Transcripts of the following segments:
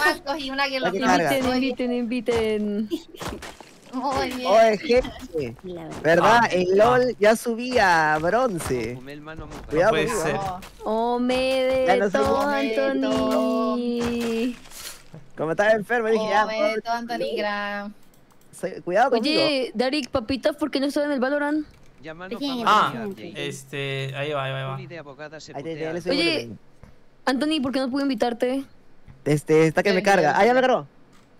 bancos y una que los Inviten. Muy bien. Oye, gente, ¿verdad? El LOL ya subía a bronce. Cuidado puede conmigo. ser. Ya no soy Omedeto, Omedeto. Anthony. Como estaba enfermo, dije ya. Omedeto, Anthony Gram. Cuidado conmigo. Oye, Darik, papitas, ¿por qué no estoy en el Valorant? Ah, ahí va. Ahí te le Oye, Anthony, ¿por qué no pude invitarte? Está que me carga. Ah, ya me cargó.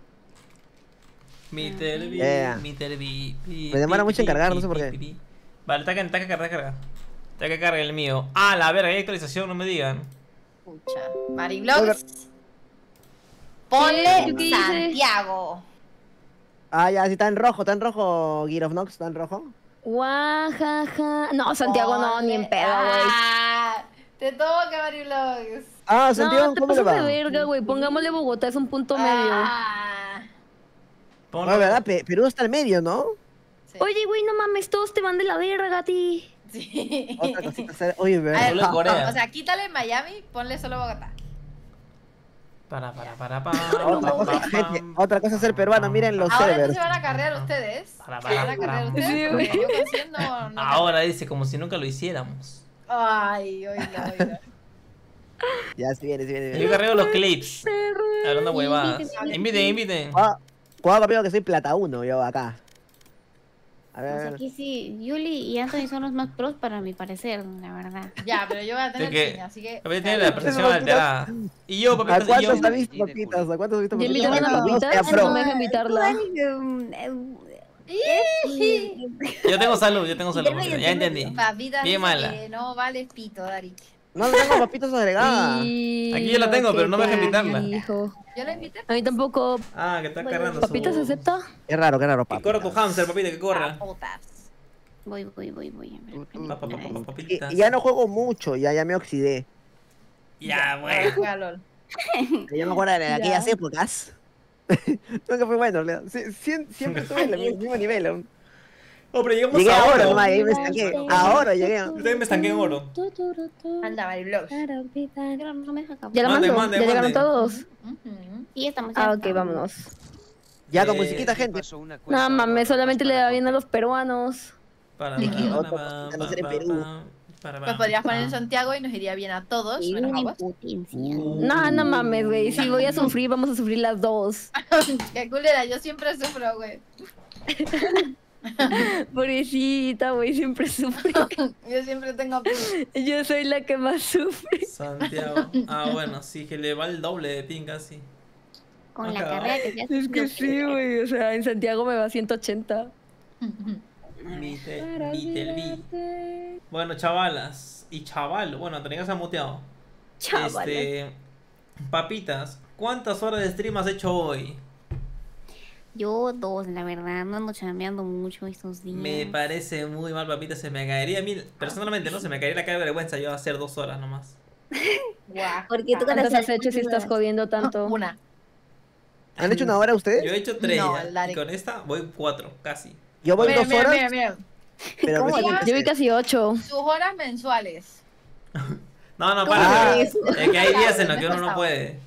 Mi televi, Yeah. mi televi. Me demora mucho en cargar, no sé por qué. Vale, está que carga. Está que carga el mío. Ah, la verga, hay actualización, no me digan. Escucha. Mariblogs. Ponle ¿Qué dice? Santiago. Ah, ya, sí, está en rojo, Gear of Nox, está en rojo. Guajaja. No, Santiago no, ni en pedo, güey. Ah, te toca, Mariblogs. Ah, Santiago, No, te ¿cómo le pasas de va? verga, güey. Pongámosle Bogotá, es un punto medio. Ah, Ponlo. No, ¿verdad? Perú está al medio, ¿no? sí. Oye, güey, no mames, todos te van de la verga a ti. Sí. Otra cosita. Oye, A ver, ¿verdad? Solo en Corea. o sea, quítale Miami, ponle solo Bogotá. Otra cosa es ser peruano, miren los Ahora servers. se van a carrear ustedes. Para, Se van a carrear ustedes. Sí, Porque güey. yo con 100 no Ahora dice como si nunca lo hiciéramos. Ay, oíla. Ya, se viene. Yo carrego los clips. Hablando huevadas. Inviten. Cuidado conmigo que soy plata 1 yo acá. A Pues ver. aquí sí, Yuli y Anthony son los más pros para mi parecer, la verdad. Ya, pero yo voy a tener Es que- piña, así que. A ver, tiene la presión alterada. Y yo, ¿A papitas, y yo. cuántos has visto, papitas? ¿A cuántos has visto, Yo le papitas? llamo a Para que no sea papitas, pro. no me deja invitarla. Yo tengo salud, papita. Ya entendí. Papita Bien dice mala. que no vale pito, Darik. No tengo papitas agregadas. Aquí yo la tengo, pero no me deja invitarla. Hijo. Yo la invité. A mí tampoco. Ah, que está cargando ¿Papitas su... acepta? Qué raro, Que papi. corra tu hamster, papita, que corra. Papotas. Voy. Papitas. Y ya no juego mucho, ya me oxidé. Ya, bueno. Juega LOL. Ya me acuerdo de aquellas épocas. Nunca fue bueno, siempre estuve en el mismo nivel. Oh, pero llegamos Llegué a ahora, oro. nomás, ahí me estanqué. Ahora llegué. Yo también me estanqué en oro. Anda, Mariblogs. No me deja acabar. Ya la Mande, mando, mande, ya llegaron mande. todos. Ujú. Sí, estamos Ah, ya. ok, vámonos. Ya con musiquita, gente. No mames, solamente le da bien a los peruanos. Te quiero. Para, Pues podrías poner en Santiago y nos iría bien a todos, Y menos a una vos. impotencia. No mames, güey. Si voy a sufrir, vamos a sufrir las dos. Qué culera, yo siempre sufro, güey. Pobrecita, güey, siempre sufre. Yo siempre tengo pin. Yo soy la que más sufre. Santiago. Ah, bueno, sí, que le va el doble de ping casi. Con la Acá. carrera que ya Es que sí, güey. O sea, en Santiago me va 180. Mitelvi. Bueno, chavalas y chaval. Bueno, Antonio se ha muteado. Chavales. Papitas, ¿cuántas horas de stream has hecho hoy? Yo 2, la verdad, no ando chambeando mucho estos días. Me parece muy mal, papita. Se me caería a mí, personalmente, no se me caería la cara de vergüenza yo hacer 2 horas nomás. Guau. Porque tú ¿Cuántas has hecho si estás jodiendo tanto? Una. ¿Han hecho una hora ustedes? Yo he hecho 3 No, ya, y Larry. con esta voy 4, casi. Yo voy Miren, 2 miren, horas, miren, miren. pero ¿Cómo recién ya? Yo vi empecé. casi 8. Sus horas mensuales. No, ¿Cómo para. crees? Es que hay días en los El que mes uno no pasado. puede.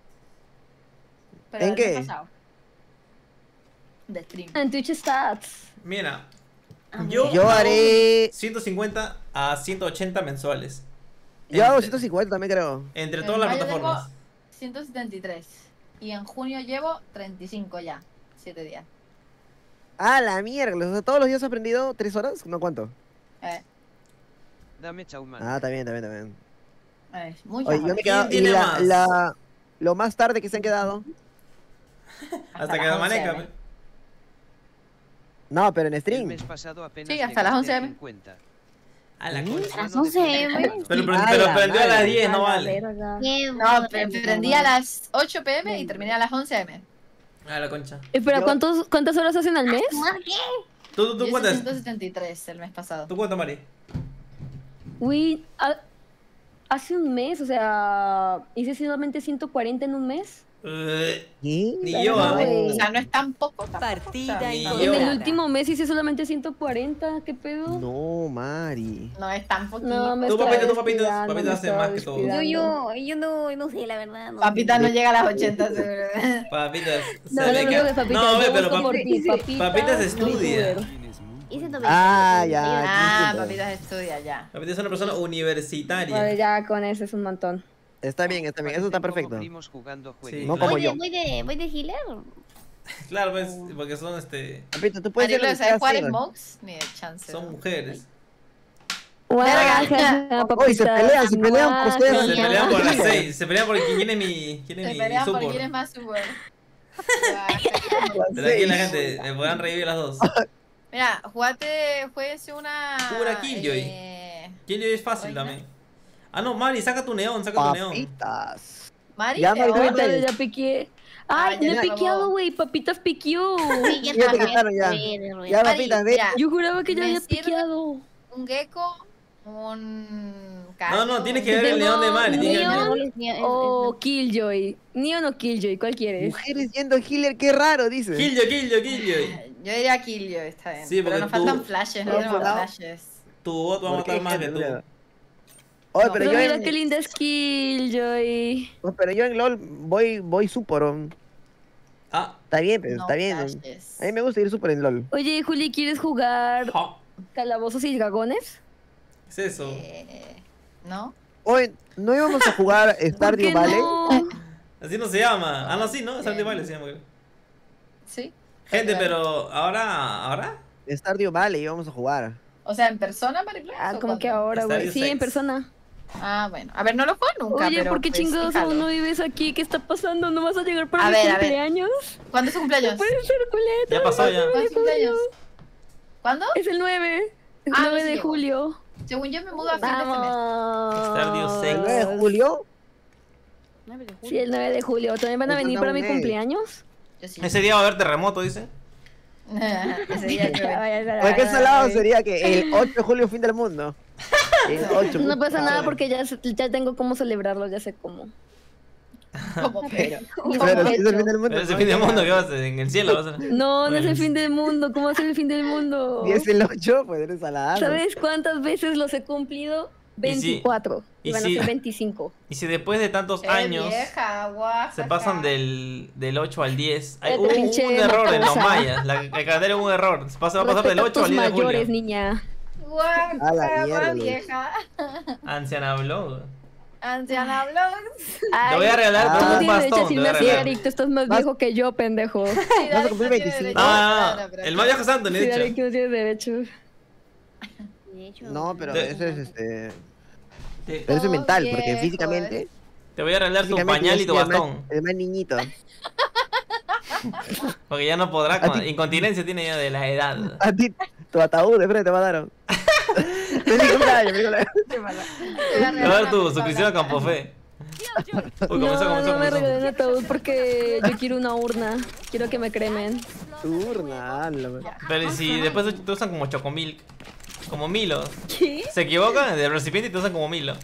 Pero ¿En el qué? mes pasado. De stream. En Twitch Stats. Mira, Ah, yo Yo haré. 150 a 180 mensuales. Yo hago Entre- 150 también, creo. Entre En todas las mayo plataformas. tengo 173. Y en junio llevo 35 ya. 7 días. Ah, la mierda. O sea, todos los días he aprendido 3 horas. ¿No cuánto? Dame chauman. Ah, también. Muchas Oye, yo me he horas. quedado. ¿Quién Y tiene más? lo más tarde que se han quedado. Hasta que las amanezca. 11 pe. No, pero en El stream. mes pasado apenas Sí, hasta las llegaste a 11 m. 50. A la concha. A las 11 m. Pero A la prendió a las madre. 10, no vale. No, prendí a las 8 pm y terminé a las 11 m. A la concha. Espera, Yo- ¿cuántas horas hacen al mes? ¿Tú Yo hice cuántas? 173 el mes pasado. ¿Tú cuántas, Mari? Uy, hace un mes, o sea, hice solamente 140 en un mes. Ni yo, Verga, güey. O sea, no es tan poco. Tampoco. Partida O sea, en no, En el Ahora. último mes hice solamente 140, ¿qué pedo? No, Mari. no es tan poquito. No, me Tú, estaba papito, tú, papito, descuidando, papito me hace estaba más que todo. descuidando. Yo no sé, la verdad. No. Papita no llega a las 80, seguro. Papitas. No, se no, le no, ca- no, papita, No, ve, yo pero voto por ti, Papitas estudia. youtuber. Hice 90. Ah, ya. Ah, entiendo. papitas estudia ya. Papitas es una persona universitaria. Vale, ya con ese es un montón. Está bien, eso está perfecto. Primos jugando Sí, No claro. como yo. Voy de healer. Claro, pues, porque son Papito, tú puedes ser Marilo, lo que ¿sabes jugar quieras Smokes? Ni de chance. son ¿no? mujeres. Verga. Uy, se pelean por ser. Se pelean por las 6, se pelean por quién es mi Se pelean por support. quién es más super. Tranquila la gente, me podrán revivir las dos. Mira, jueguese una. Una Killjoy. Killjoy es fácil también. Ah, no, Mari, saca tu neón, saca tu neón. Papitas. Mari, Ya, Mari, ahora- ahorita- Ya piqué. Ay, ya no he la piqueado, robó. güey. Papitas piqueó. Sí, ya Ya te está. quitaron, ya. Ya, Mari, papitas, ve. mira, Yo juraba que ya Me había sirve. piqueado. un gecko, un. No, tienes que ver el león de Mari. tienes que ver el Neon o Killjoy. Neon o Killjoy, ¿cuál quieres? Mujeres yendo healer, qué raro, dice. Killjoy. Yo diría Killjoy, está bien. Sí, pero porque nos tú- faltan flashes, no No, tenemos no. flashes. Tu bot va a ¿Por qué matar más que tú. gente? Oye, No, pero Pero yo mira en, qué linda es Killjoy. pero yo en LOL voy super. Ah, Está bien, pero No está bien. flashes. A mí me gusta ir super en LOL. Oye, Juli, ¿quieres jugar ja. Calabozos y Dragones? ¿Qué es eso? ¿No? Hoy no íbamos a jugar ¿Por Stardew qué Valley. no? Así no se llama. Ah, no, sí, ¿no? Stardew Valley se llama. creo. Sí. Gente, pero ahora. Stardew Valley íbamos a jugar. O sea, ¿en persona, Mariplas? Ah, ¿o como que cuándo? ahora, güey. Stardew Sí, en 6. persona. Ah, bueno. A ver, no lo juego nunca. Oye, pero, ¿por qué pues, chingados fíjalo. aún no vives aquí? ¿Qué está pasando? ¿No vas a llegar para A mi ver, a ver. cumpleaños? ¿Cuándo es su cumpleaños? Puede ser, culeta. Ya pasó ya. ¿Cuándo es su cumpleaños? ¿Cuándo? Es el 9. El Ah, 9 no, de sí, julio. Según yo me mudo a fin de semestre. Vamos. Stardew 6. El 9 de julio. Sí, el 9 de julio. ¿También van a Pues venir falta para un mi mes. cumpleaños? Yo sí. Ese día va a haber terremoto, dice. Ese día yo Oye, qué salado sería que el 8 de julio fin del mundo. El 8. No pasa puta nada madre. porque ya tengo cómo celebrarlo, ya sé cómo. como pero. Pero si es el fin del mundo. Pero ese no, fin del ya. mundo, ¿qué va a hacer? En el cielo va a ser. No, no es el Pues- fin del mundo. ¿Cómo va a ser el fin del mundo? Si es el 8, pues eres salado. ¿Sabes cuántas veces los he cumplido? Y si- 24. Y y van a si- ser 25. Y si después de tantos años Vieja, Oaxaca. se pasan del 8 al 10, hay Cállate, hubo pinche un error en los mocosa. mayas. El calendario hubo un error. Va a pasar del Respeta a 8 al tus 10 de mayores, julio. niña. A la Oaxaca, mierda, vieja. Anciana Blog. Anciana Vlogs. Te voy a regalar Ah. con Tú un tienes derecho a bastón. Te voy decirme a así, regalar. Eric. Tú estás más Vas- viejo que yo, pendejo. Sí, Vas a Darik cumplir no tiene 25. derecho. Ah, Claro, pero- el más viejo santo, ni Sí, dicho. Eric, no tienes derecho. De hecho, No, pero De- eso es Te, Pero eso es mental, porque viejo, físicamente. te voy a regalar tu físicamente pañal yo y tu soy el más- bastón. El más niñito. Porque ya no podrá. A ti- Incontinencia tiene ya de la edad. A ti, tu ataúd de frente te mandaron. Feliz cumpleaños, feliz cumpleaños. Te voy a Te voy a regalar dar una tu pistola. suscripción a Campofe. Uy, comenzó. No me regalen ataúd porque yo quiero una urna. Quiero que me cremen. Turna, ala. Pero ¿y si después te usan como chocomilk? Como Milo. ¿Qué? Se equivocan del recipiente y te usan como Milo.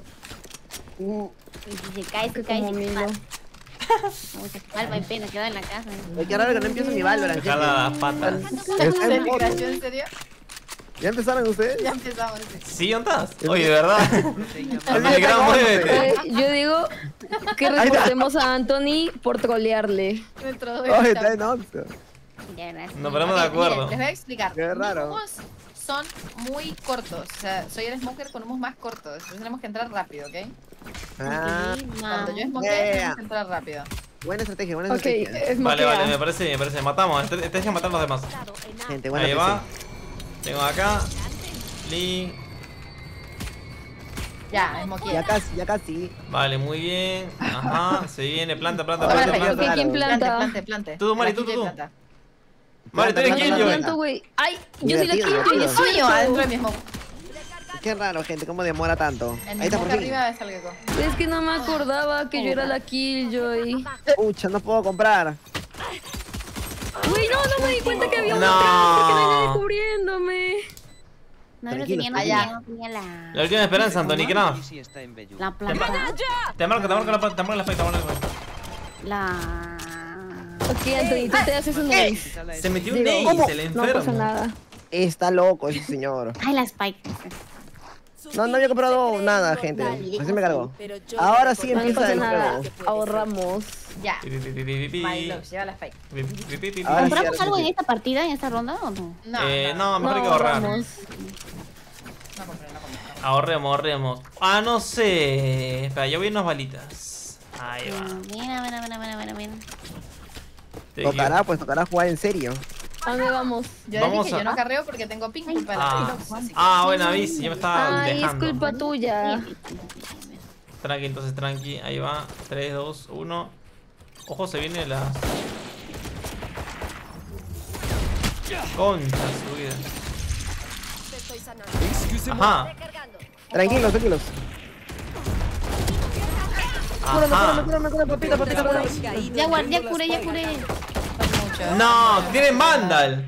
y si se cae, se cae. Como se Milo. pasa. Como se salva y pena, queda en la casa. Ay, qué raro que no empiezo mi Valorant. gente. Jala las patas. Está en ¿Serio? foto. ¿En serio? ¿Ya empezaron ustedes? Ya empezamos. Sí. ¿Sí, dónde estás? Oye, de verdad. Ay, Dominigrán, muévete. Yo digo que está. reportemos a Anthony por trolearle. Nuestro Oye, está en Oxxo. Ya, gracias. Nos ponemos de Ok, miren, acuerdo. les voy a explicar. Qué raro. Mis humos son muy cortos. O sea, soy el smoker con humos más cortos. Entonces tenemos que entrar rápido, ¿ok? Ah, Cuando yo smoker, Yeah. tenemos que entrar rápido. buena estrategia, buena Ok, estrategia. es Vale, moquea. vale, me parece. Matamos. Este es que matar a los demás. Gente, buena Ahí va. PC. Tengo acá. Link. Ya, smokeé. Ya casi. Vale, muy bien. Ajá. Se viene. Planta. Ahora, Ok, ¿quién planta? Plante. Tú, Mari, Aquí tú. planta. Vale, tú eres Planta, Killjoy. planta. ¿Cuánto, güey? Ay, yo soy la Divertido, Killjoy. divertido. es Coño, adentro de cierto. mi smoke. Qué raro, gente, cómo demora tanto. En mi Ahí está por smoke fin. arriba está el gecko. Es que no me acordaba que yo era la Killjoy. Pucha, no puedo comprar. Güey, no me di cuenta que había No. una atrás porque no iba descubriéndome. No lo Tranquilo, tenía, allá. no tenía La la... última esperanza, Anthony Craft. Sí está en Bellu. La planta. Te marco la planta, te marco la planta. La... Ok, Anthony, tú te haces un ace. Se metió un Digo, ace, el No pasa enfermo. nada. Está loco ese señor. Ay, la Spike. No, no había comprado nada, gente. Así me cargó. Ahora sí No empieza pasa el nada. juego. Ahorramos. Ya. Pi, pi, pi, pi, pi, My pi. love, lleva la spike. Pi, pi, pi, pi, pi, pi. Ahora sí, ¿Compramos ahora algo sí. en esta partida, en esta ronda o no? No, mejor hay que No ahorrar. ahorramos. No compré. Ahorremos, ahorremos. Ah, no sé. Espera, yo vi unas balitas. Ahí va. Ven. Tocará jugar en serio. ¿A dónde vamos? Yo Vamos dije, a- yo no carreo porque tengo ping culpa de la Ah, Xbox, así que- bueno, avisa, yo me estaba Ay, es dejando. culpa tuya. Tranqui, entonces tranqui. Ahí va. 3, 2, 1. Ojo, se viene la. Concha su vida. Ajá. Tranquilos, tranquilos. Ajá. Cúrame, papita. Ya curé. Mucho. No, tienen Vandal.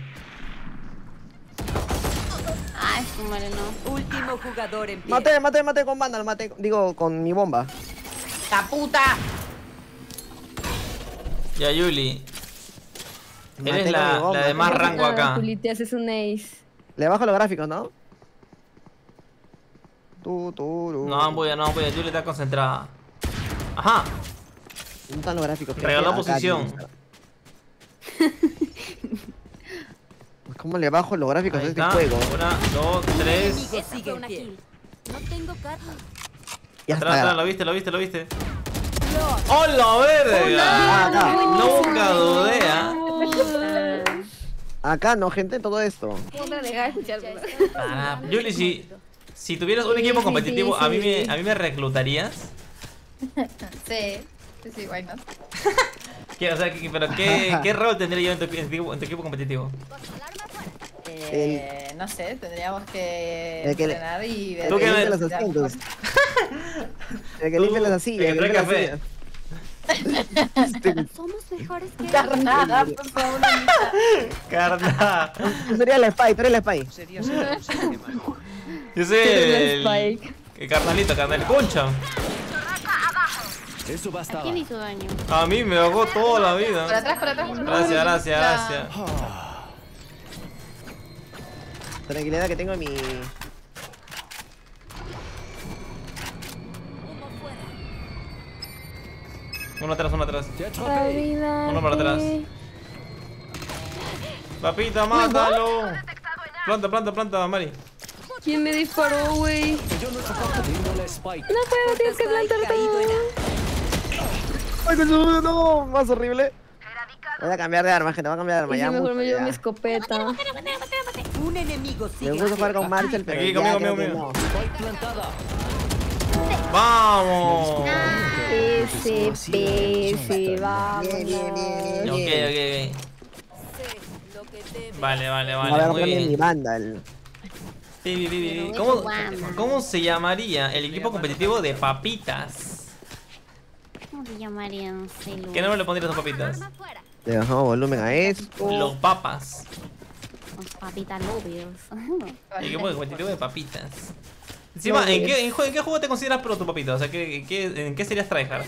Ay, su madre, no. Último jugador en pie. Mate con banda, digo, con mi bomba. ¡La puta! Ya, Yuli. Maté Eres con mi la bomba. de más No pasa rango nada, acá. Juli, te haces un ace. Le bajo los gráficos, ¿no? Tú. No voy a, Yuli está concentrada. Ajá. ¿Dónde están los gráficos? Regaló Acá, posición. tío. ¿Cómo le bajo los gráficos Ahí a este está. juego? 1, 2, 3. Enemigo sigue en pie. Ya Atrás, está. lo viste. ¡Hola, verga! Acá. Nunca dudé, Acá no, gente, todo esto. Yuli, si tuvieras un equipo competitivo, ¿a mí me reclutarías? Sí, why not? O sea, pero ¿qué rol tendría yo en tu equipo competitivo? No sé, tendríamos que El que- entrenar y ver. ¿Tú qué limpia ves? los asientos. El que limpia las sillas. el que trae café. Somos mejores que Carnada, por favor. Carnal. Tú serías la spy, tú eres la spy. Yo soy Eres la Spike. el carnalito, concha. ¿A quién hizo daño? A mí me ahogó toda la Por vida. atrás. Gracias. Tranquilidad que tengo en mi... Uno atrás. La vida Uno para atrás. que- Papita, mátalo. Planta, Mari. ¿Quién me disparó, güey? No puedo, tienes que plantar caído en todo. ¡Ay, coño, no! Más horrible. Voy a cambiar de arma, gente, voy a cambiar de arma. Y Ya si mejor mucho, me llevo ya. mi escopeta. un enemigo Me sigue en gusta jugar pie. con Marcel, pero Aquí, ya conmigo, creo que conmigo. no. ¡Vamos! SP, vamos. Bien. Ok. Vale, Voy a muy comprarme mi bien. Vandal. ¿Cómo se llamaría el equipo competitivo de papitas? ¿Cómo se llamarían? Celu? ¿Qué nombre le pondrías a papitas? Le bajamos volumen a esto. Los papas. Los papitas lovers. Equipo competitivo de papitas. Encima, ¿en qué juego te consideras pro tu papita? O sea, ¿en qué serías tryhard?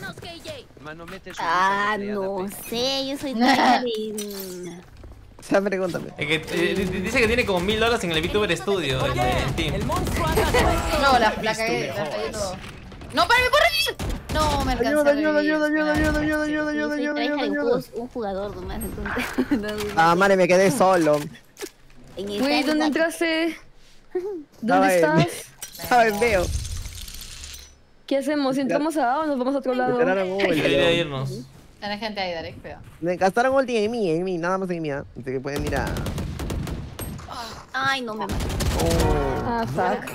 No sé, yo soy tryhard en... O sea, pregúntame. Dice que tiene como $1000 en el VTuber Studio, el Team. No, la cagué todo. ¡No, para corre! No, me alcanzó. Ayuda. Un jugador nomás, entonces. Ah, madre, me quedé solo. Güey, ¿dónde entraste? ¿Dónde Ay, estás? ¿Sabes? Veo. ¿Qué hacemos? ¿Entramos a o nos vamos a otro lado? Yo debería irnos. Tenés gente ahí, Darek, feo. Me gastaron ulti en mí, nada más en mí. Así que pueden ir a... Ay, no me maté. Oh. Ah, fuck.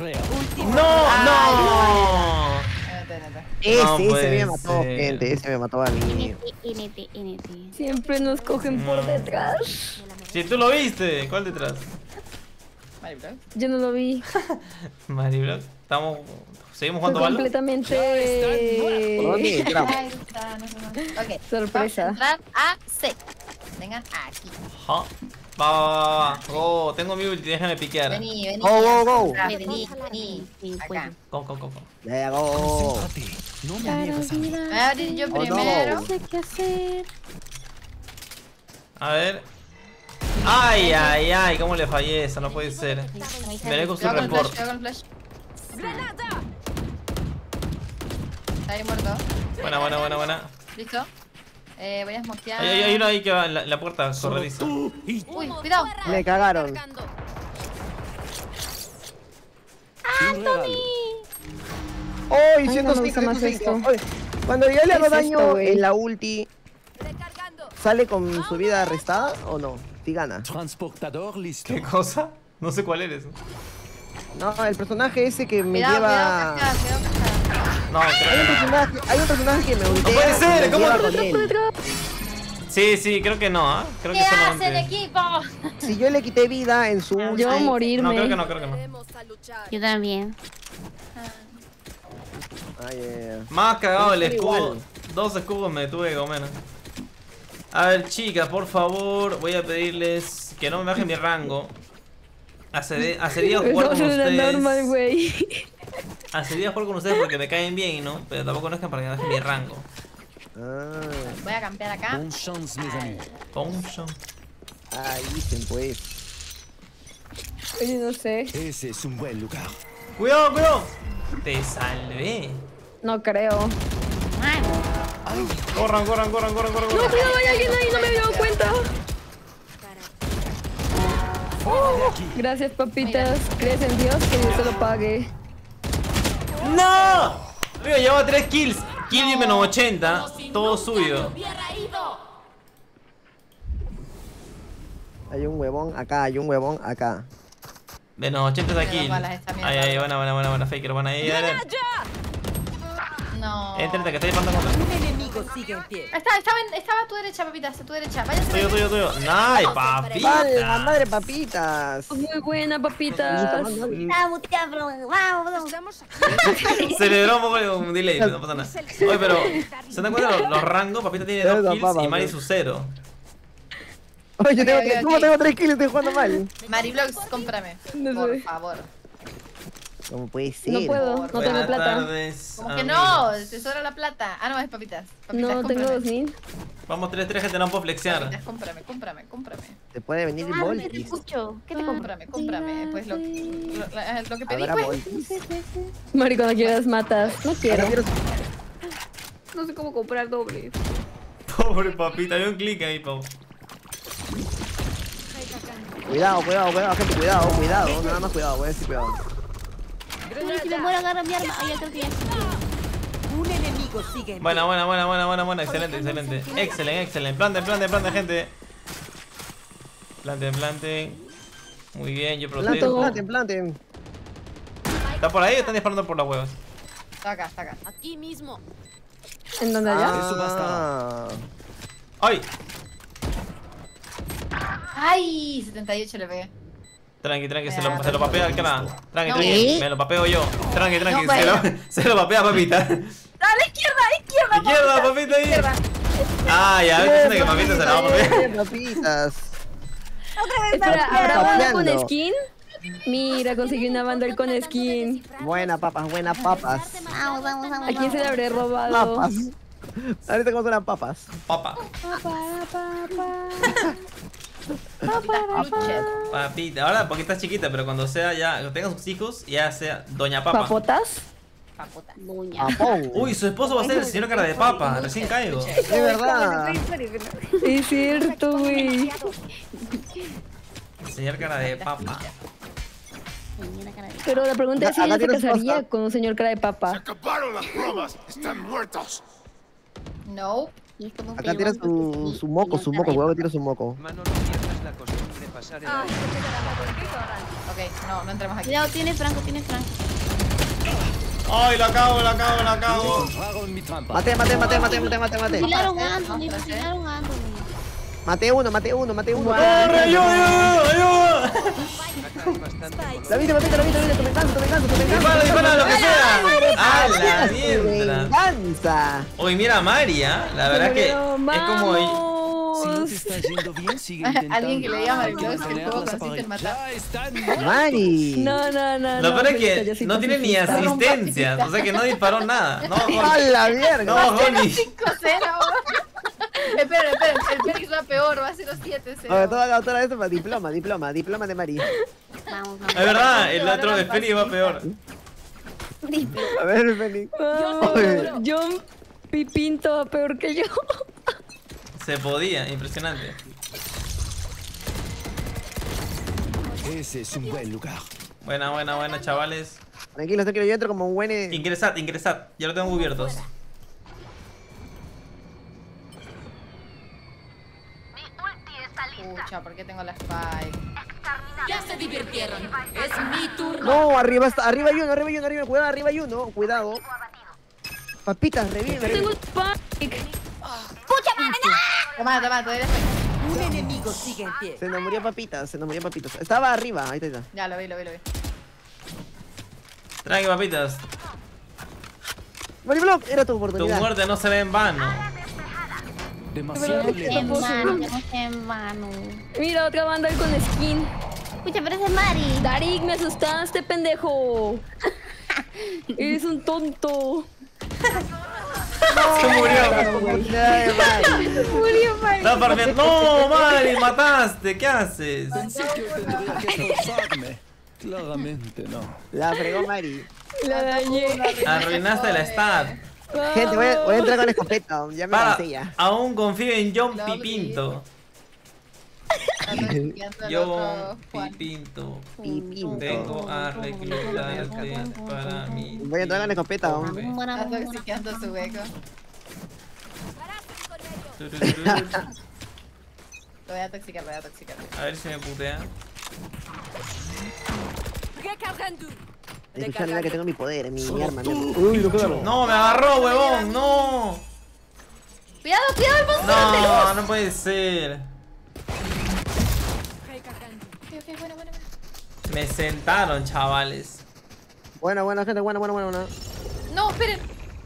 ¡No! Ese No me puede mató, ser. gente. Ese me mató a mí. NT. Siempre nos cogen por detrás. Si tú lo viste, ¿cuál detrás? Maribel. Yo no lo vi. Mariblock, seguimos Fue jugando Valo. completamente ¿Por dónde entramos? Ahí está, no sé más. Ok. sorpresa. Vamos a entrar a C. Vengan aquí. Ajá. Va. Oh, tengo mi ulti, déjame piquear. Vení, vení. Go. Vení. Acá. Go. Ya, go. No me niegues a mí. Voy a abrir yo no. primero. No sé qué hacer. A ver. Ay, cómo le fallé esa, no puede ser. Veré con su Cuidado con el flash, report. cuidado con el flash. Está ahí muerto. Buena. ¿Listo? Voy a smokear. Hay uno ahí que va en la puerta corrediza. Uy, cuidado. Me cagaron. ¡Uy! Ay, no me gusta más 105. Oye, cuando yo le hago ¿Qué es daño esto, güey? en la ulti, ¿sale con su vida restada o no? Si gana. Transportador listo. ¿Qué cosa? No sé cuál eres. No, el personaje ese que me Cuidado, lleva. cuidado, cascada. No, creo que no. Hay un personaje que me ultea. puede ser, y me ¿cómo? lleva con él. Sí, creo que no, ¿ah? Creo ¿Qué que hacen, solamente. equipo? Si yo le quité vida en su ulti. Yo a morirme. No, creo que no. Yo también. Ay. Más cagado el Pero escudo. igual. 2 escudos me tuve que comer. A ver, chicas, por favor, voy a pedirles que no me bajen mi rango. Hace días jugar con Eso es una normal, ustedes. güey. Hace días jugar con ustedes porque me caen bien, ¿no? Pero tampoco no es que para que me bajen mi rango. Voy a campear acá. Bonne chance, mes amis. Poncho. Ahí dicen pues. Oye, no sé. Ese es un buen lugar. Cuidado. Te salvé. No creo. Corran. No, cuidado, hay alguien ahí, no me había dado cuenta. Gracias, papitas. ¿Crees en Dios? Que Dios te lo pague. ¡No! Amigo, lleva 3 kills. Kill y menos 80. Todo suyo. Hay un huevón acá. Menos 80 de Me kill. dos balas esta mierda. Ay, buena, Faker, buena. Ahí, dale. No. Entrate, que estoy disparando contra. Un enemigo sigue en pie. Estaba a tu derecha, papitas, a tu derecha. Váyase. Tuyo. Nice, ¡Vale, papita. madre papitas! Muy buena, papitas. Vamos, vamos. Celebró un poco un delay, no pasa nada. Oye, pero, ¿se dan cuenta los rangos? Papita tiene 2 kills y Mari su 0. Oye, yo tengo, Ok, ok. ¿cómo tengo 3 kills? Estoy jugando mal. Mariblox, cómprame. No Por sé. favor. ¿Cómo puede ser? No puedo, no tengo Buenas plata. tardes, Como que amigos. no, te sobra la plata. Ah, no, es papitas. Papitas, No, tengo cómprame. 2000. Vamos 3-3, gente, no puedo flexear. Papitas, cómprame. Te puede venir el ¿Qué te Voltis. escucho? ¿Qué te compro? Cómprame. Pues lo que pedí, Habrá pues. Voltis. Mari, cuando quieras matas. No quiero. No sé cómo comprar doble. Pobre papita, hay un clic ahí, Pau. Cuidado, gente, cuidado. Nada más cuidado, voy a decir cuidado. Si me muero, agarra mi arma. Ay, ya creo que ya. Un enemigo sigue en pie. Buena. Excelente. Excelente. Plante, gente. Plante. Muy bien, yo protejo. Planten. ¿Está por ahí o están disparando por las huevas? Está acá. Aquí mismo. ¿En dónde allá? Eso basta. ¡Ay! Ay, 78 le pegué. Tranqui, se lo papea el canal. Tranqui, ¿Qué? me lo papeo yo. Tranqui, No, bueno. se lo papea, papita. ¡A la izquierda! Izquierda, papita ahí. Ah, ya, ves que papita se la va a papear. Papitas. Espera, ¿habrá banda con Papeando. skin? Mira, conseguí una banda con skin. Buena papas. Vamos. ¿A quién se le habré robado? Papas. Ahorita cómo son las papas. Papa. Luchet. Papita. Ahora porque estás chiquita, pero cuando sea ya, cuando tenga sus hijos, ya sea Doña Papa. ¿Papotas? Paputa. Doña. Papón. Uy, su esposo va a ser el señor cara de papa. Recién caigo. Es verdad. Es cierto, güey. El señor cara de papa. Señora cara de- Pero la pregunta es si Acá ella se tienes casaría pasta. con un señor cara de papa. ¡Acabaron las bromas! ¡Están muertos! No. Y es como un Acá tira peruano. su moco, huevo, tira su moco. Ok, no entremos aquí. Cuidado, tiene Franco. ¡Ay, la cago! Encontraron mi trampa. Mate. Fusilaron a Anthony. Maté uno. ¡Corre, ayuda! La viste, te venganza. Dispara, lo que sea. ¡Ah, la mierda! Venganza. Oye, mira a Maria. La verdad que es como. vamos. te está yendo bien, sigue intentando. Alguien que le diga a Mariclovis que el Mantener juego las consiste en paredes. matar. Ya están Mari. No. Lo peor es Felita, yo que soy no tiene ni pacifista. asistencias, o sea que no disparó nada. No, ¡A la mierda! no, Goni. 5-0. Esperen, el Fénix va peor, va a 0-7-0. A ver, toda esto para diploma de Mari. Vamos. Es verdad, el otro de Feni va peor. A ver, Fénix. Vamos, John Pipinto va peor que yo. Se podía, impresionante. Ese es un buen lugar. Buena, chavales. Tranquilo, yo entro como un buen... Ingresad, ya lo tengo cubiertos. Pucha, ¿por qué tengo la Spike? Ya se divirtieron. Es mi turno. No, arriba hay uno, cuidado, arriba hay uno, cuidado. Papitas, revive. Tengo el spike. Toma, te doy la Spike. Un enemigo sigue en pie. Se nos murió papitas. Estaba arriba, ahí está. Ya, lo vi. Tranqui, papitas. Mariblock, era tu Tu oportunidad. muerte no será en vano. Demasiado Pero- lejos. En vano, que no sea en vano. Mira, otra banda con skin. Escucha, pero ese es Mari. Darik, me asustaste, pendejo. Eres un tonto. Se murió. Oportunidad de Mari. No, farmeando. No, Mari, mataste. ¿Qué haces? Pensé que tendría que esforzarme. Claramente no. La fregó Mari. La dañé. Arruinaste la stat. Gente, voy a entrar con escopeta, ya me Para, cansé ya. aún confío en John Lovely. Pipinto. Yo, John Pipinto. Pipinto. Vengo a reclutarte para mí. Voy a entrar con escopeta, hombre. Está toxiqueando su hueco. Turururu. Lo voy a toxicar. A ver si me putea. Recargando. Escuchar que tengo mi poder, mi arma. Uy, lo que No, me agarró, huevón. No. Cuidado, el monstruo. No puede ser. Ok, bueno. Me sentaron, chavales. Buena, gente, buena. No, esperen.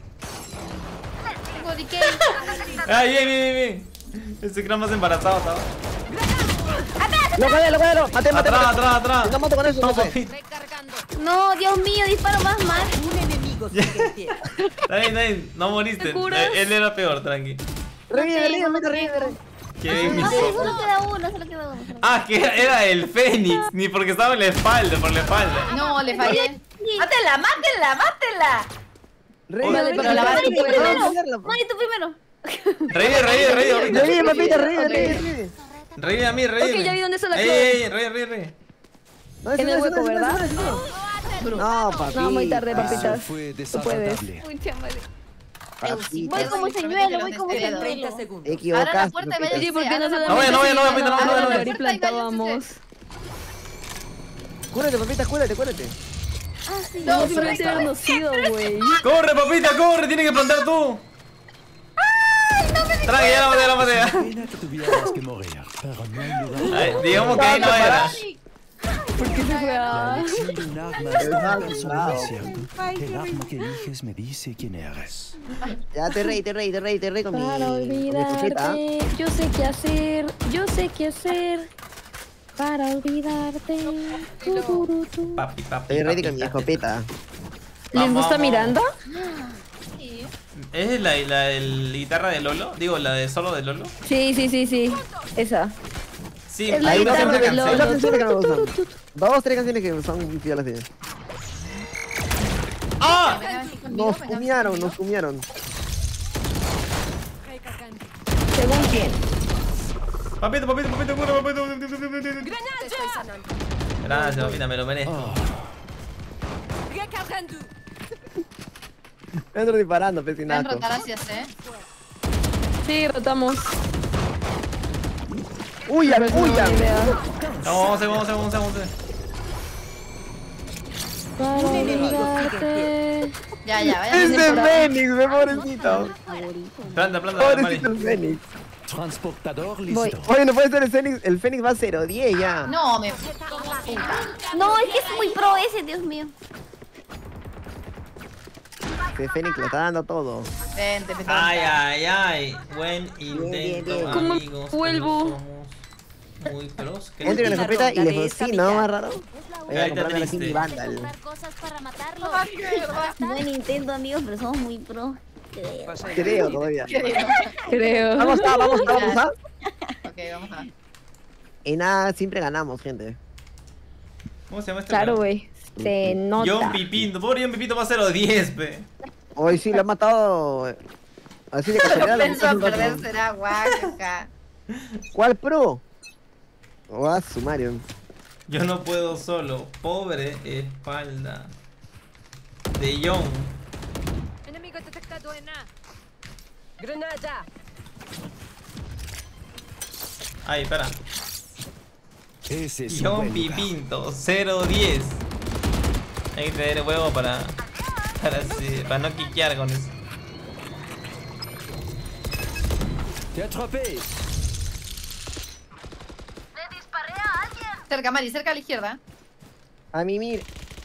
Tengo decay. Ay, bien. Ese que era más embarazado, ¿sabes? Lo cadelo. Mate. Atrás. No mato con eso, no sé. papito. No, Dios mío, disparo más mal. Un enemigo sigue en pie. Está bien, no moriste. ¿Te curas? Él era peor, tranqui. Revive. Qué bien, mi No, sopa. solo queda uno. Ah, que era el Fénix. Ni porque estaba en la espalda, por la espalda. No, le fallé. ¡Mátela! Revive, pero la Mari puede. Mari, tú primero. Revive ahorita. Revive, papita, revive. Revive a mí, revive. Ok, ya vi dónde está la Ey, revive. En el hueco, ¿verdad? No, papita. No, muy tarde, Eso papitas. fue Tú puedes. desagradable. Voy como señuelo, voy como 30 señuelo. segundos. Ahora la Equivocaste. puerta y papita. vaya. Sí, porque no No vaya. Ahí plantábamos. Cúrate, papita, cúrate. No, pero ese era nocido, güey. Corre, papita, corre. Tienes que plantar tú. Tranqui, ya la maté. Pena que tuvieras que morir, pero no hay lugar. Ay, digamos que ahí no era. ¿Por qué se fue La a...? elección de un arma es tan personal, ¿cierto? El arma que eliges me dice quién eres. Ya te reí con mi Para escopeta. olvidarte, yo sé qué hacer. Para olvidarte. Tu. Papi. Estoy ready con mi escopeta. ¿Les gusta Vamos. Miranda? ¿Es la guitarra de Lolo? Digo, la de solo de Lolo. Sí. Esa. Sí, Es la hay una guitarra de canción. Lolo. Dos canciones que me gustan. 2, 3 canciones que son fieles de ellas. ¡Ah! Nos fumearon. ¿Según quién? Papito, corre, papito. Gracias, papita, me lo merezco. Recargando. Entro disparando, Pueden pecinaco. rotar hacia C. Sí, rotamos. Uy, Pero es una buena idea. Vamos a ver. Para olvidarte. Ya, vaya. Es de Fénix, pobrecito. Planta, Mari. Pobrecito el Fénix. Transportador Voy. listo. Oye, no puede ser el Fénix. El Fénix va a 0-10 ya. No, me. No, es que es muy pro ese, Dios mío. Fénix lo está dando todo. Vente, vente. Ay, ay, ay. Buen intento, bien. ¿Cómo amigos. vuelvo? Somos muy pros. ¿Qué Entre con la les- escopeta y le fue ¿no? Más raro. Voy a Ahí está comprarme la triste. Cindy Vandal. Comprar cosas para matarlo. Ay, qué verdad. Buen intento, amigos, pero somos muy pro. Creo todavía. Creo. Vamos a. Ok, vamos a. Y nada, siempre ganamos, gente. ¿Cómo se llama este? Claro, weón? güey. Se nota. John Pipinto. Pobre John Pipinto va a 0-10, pe. Hoy sí lo ha matado. Así de Lo casualidad. lo pensó a mató hace un perder rato. será guaca. ¿Cuál pro? Oh, sumario. Yo no puedo solo. Pobre espalda de John. Enemigo detectado en A. Ay, espera. Ese es un John buen lugar. Pipinto, 0-10. Hay que tener huevo para no quiquear con eso. Te atrapé. Cerca, Mari, cerca a la izquierda. A mí, mire.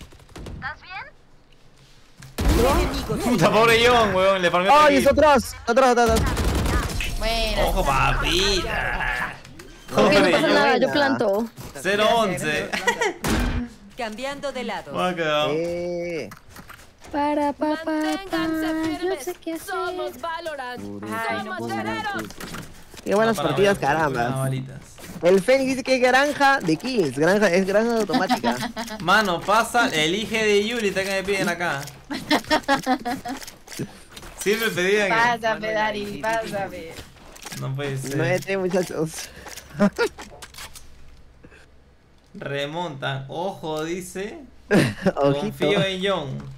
Puta, pobre John, weón. Le farmeó ¡Ay, es aquí. otros! Otros. Bueno. Ojo, papita. Ok, no Pobre pasa John. nada, yo planto. 0-11. Cambiando de lado. Me ha cagado. Para Manténganse yo firmes. sé qué hacer. Somos Valorant. Ay, no Somos guerreros. Qué buenas No, para partidas, ver, caramba. balitas. El Fénix dice que es granja de kills. Es granja automática. Mano, pasa, elige de Yulita que me piden acá. Siempre pedían que... Pásame, Dari, pásame. No puede ser. 9-3, muchachos. Remontan. Ojo, dice. Ojito. Confío en John.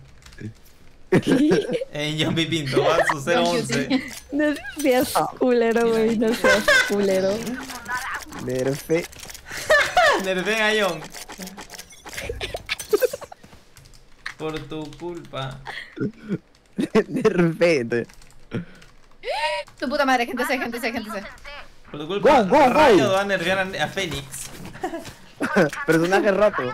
En John Pipinto, va su 0-11. No seas culero, güey. No seas culero. Nerfe. Nerfeen a John. Por tu culpa. Nerfe. Tu puta madre, gente C, gente C, gente C. Por tu culpa, Go, go, go. Rayo va a nerfear a Fénix. Personaje roto.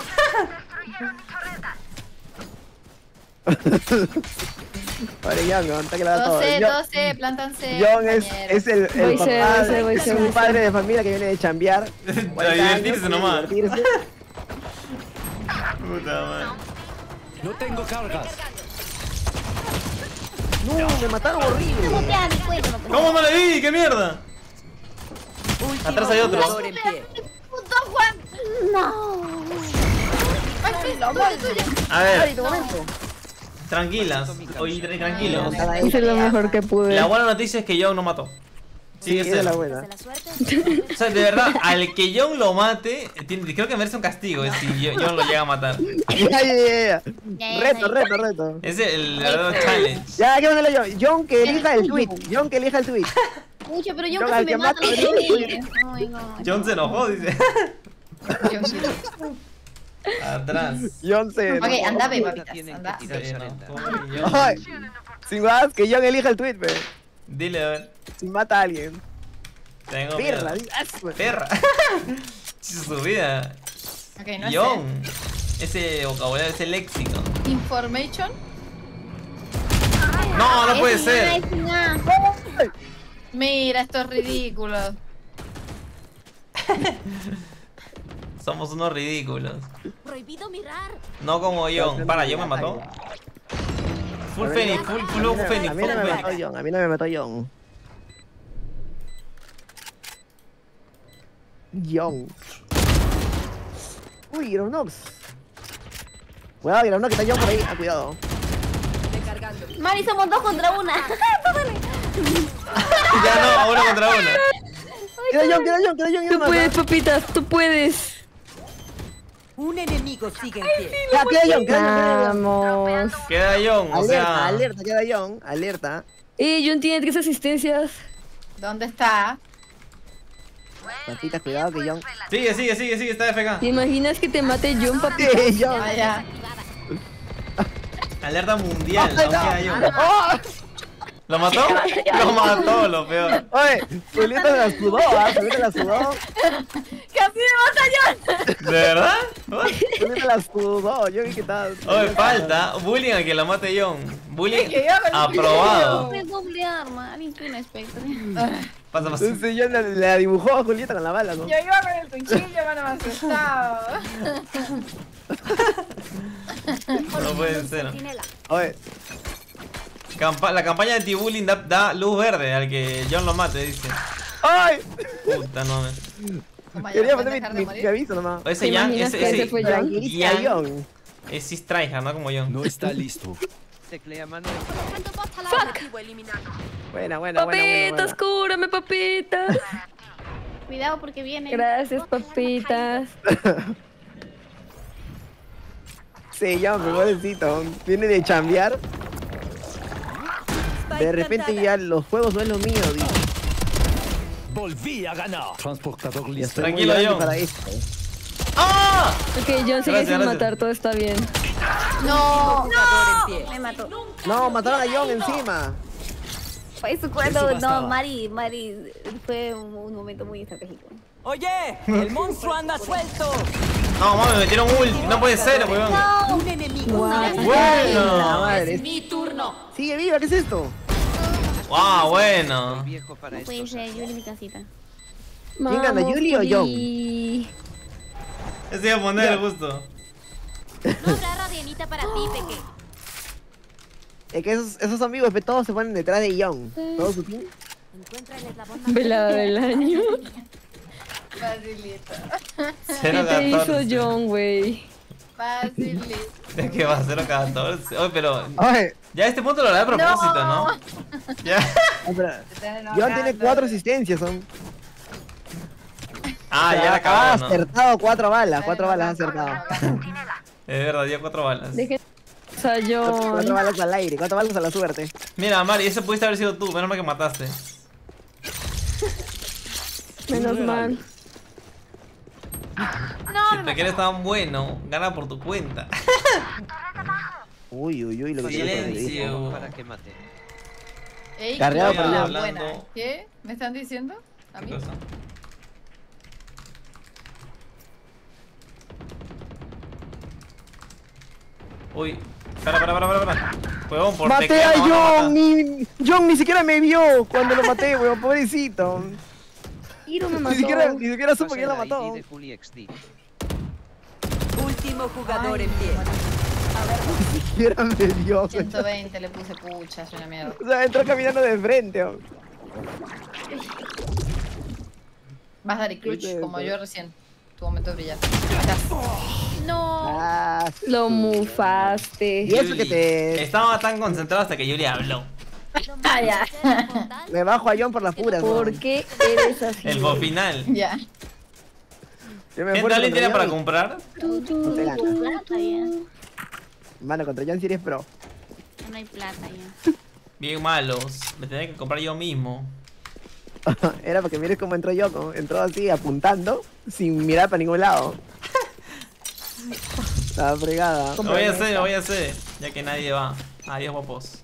Vale, ya, me aguanta que la da todo. 12, John- 12, plántanse. John es el Voy ser, papá, voy ser, voy es ser, un voy padre ser. de familia que viene de chambear. A 40 divertirse años, nomás. divertirse. Puta madre. No tengo cargas. No, me mataron horrible. Botea mi cuello, no, ¿Cómo no le vi? ¡Qué mierda! Atrás hay otro. ¡Puto Juan! No. ¡Ay, pelo, madre tuya! A Ay, ver, de momento. tranquilas. Oye, tranquilos. Hice lo mejor que pude. La buena noticia es que John no mató. Sí, Sigue esa es la cero. buena. De la suerte. O sea, de verdad, al que John lo mate, creo que merece un castigo si John lo llega a matar. Ya. Ya, Reto. Es el verdadero challenge. Ya, ¿qué mandale yo? John que elija el tweet. John que elija el tweet. Mucho, pero yo John, casi al me que mato. mata, Ay, no. John se enojó, dice. Atrás. John se. Ok, anda, ve, papitas. Anda. Se enojó John. Ay, sin más, que John elija el tweet, ve. Dile, a ver. Si mata a alguien. Tengo Perra, miedo. asco. Perra. Su vida. Ok, no John. Ese vocabulario, ese léxico. sé. Information. No, no puede Es ser. una. Mira, esto es ridículo. Somos unos ridículos. Prohibido mirar. No como John. Para, John me mató. Full Fénix, full ojo Fénix, A mí full no me mató Fénix. John, a mí no me mató John. John. Uy, Ironox. Cuidado, Ironox, que está John por ahí. Ah, cuidado. Recargando. Mari, somos 2 contra 1. Ya no, uno contra uno. Queda John, Tú puedes, papitas, tú puedes. Un enemigo sigue en pie. Ya, queda John. Vamos. Queda John, o Alerta, sea. alerta, queda John. Alerta. John tiene 3 asistencias. ¿Dónde está? Papitas, cuidado que John. Sigue, está FK. ¿Te imaginas que te mate John, papi? Sí, John. Vaya. Alerta mundial, aún queda John. ¡Oh! ¿Lo mató? Lo mató, lo peor. Oye, Julieta la sudó, Julieta la sudó. ¡Casi me mata John! ¿De verdad? Julieta la sudó, yo vi que estaba... Oye, falta bullying a que la mate John. Bullying Que yo con el aprobado. Es doble arma. Alguien tiene una espectro. Pasa, pasa. Entonces yo la dibujó a Julieta con la bala, ¿no? Yo iba con el cuchillo, mano, me asustaba. No puede ser. Oye, La campaña de anti-bullying da luz verde al que John lo mate, dice. ¡ay! Puta, no me. Como Quería ¿pueden poner dejar de mi morir? aviso nomás. Ese ¿Te Yang, imaginas que ese fue John? Tranquilita, John. Ese es tryhard, ¿no? Como John. No está listo. Buena, buena, Papitas, cúrame, papitas. Cuidado porque viene. Gracias, papitas. Sí, John, pero pobrecito. Viene de chambear. De repente ya los juegos no es lo mío, dice. Volví a ganar. Transportador Ya listo. estoy muy Tranquilo, grande John. para esto. ¡Ah! Ok, John sigue Gracias, sin gracias. matar, todo está bien. No, Me mató. No, mataron a John encima. Eso cuando Eso no, bastaba. Mari fue un momento muy estratégico. Oye, el monstruo anda suelto. No, mami, me metieron ulti. No puede ser, weón. Un enemigo. La Bueno. madre. Es mi turno. Sigue viva, ¿qué es esto? Wow, bueno. No puede ser, yo en mi casita. ¿Quién gana, Vamos, Yuli o John? Juli. Ese iba a poner justo. No habrá radianita para ti, peque. Es que esos amigos pues, todos se ponen detrás de John. Todo su team. Encuentra el eslabón más Velada del año. facilito. ¿Qué te hizo 0-14. John, güey? Facilito. Es que va a 0-14. Oye, pero. Oye, Ya a este punto lo hará a propósito, ¿no? Ya. pero John tiene 4 asistencias, son. Ah, ya la Ha acabó, ¿no? acertado 4 balas, 4 balas ha acertado. Es verdad, dio 4 balas. Dejen a 4 John. balas al aire, 4 balas a la suerte. Mira, Mari, ese pudiste haber sido tú, menos mal que mataste. Menos mal. Si te quieres tan bueno, gana por tu cuenta. Uy, uy, uy, lo que Silencio. Ey, Carreado qué por buena, John. buena. ¿Qué? ¿Me están diciendo? ¿A mí? ¿Qué cosa? Uy, para. Huevón, por ¡Maté teclado, a mata, John! John ni siquiera me vio cuando lo maté, weón, pobrecito. Tiro me Ni mató. siquiera supo quién lo mató. Último jugador en pie. Ni siquiera me vio. 120 le puse pucha, es una mierda. O sea, entró caminando de frente. weón. Vas a dar y clutch, Sí, como sí. yo recién. Tu momento de brillar. Acá. No. Ah, Lo mufaste. Y eso que te... Estaba tan concentrado hasta que Yuri habló. Ah, ya. Me bajo a John por las puras. ¿Por weón. qué eres así? El boss final. Ya. Yo me ¿Gente, esfuerzo alguien contra tiene John para y comprar? no te gana. Plata ya. Mano, contra John si eres pro. Ya no hay plata ya. Bien malos. Me tenía que comprar yo mismo. Era porque mires cómo entró yo, como entró así apuntando, sin mirar para ningún lado. Estaba fregada. Lo voy a hacer, ya que nadie va. Adiós, popos.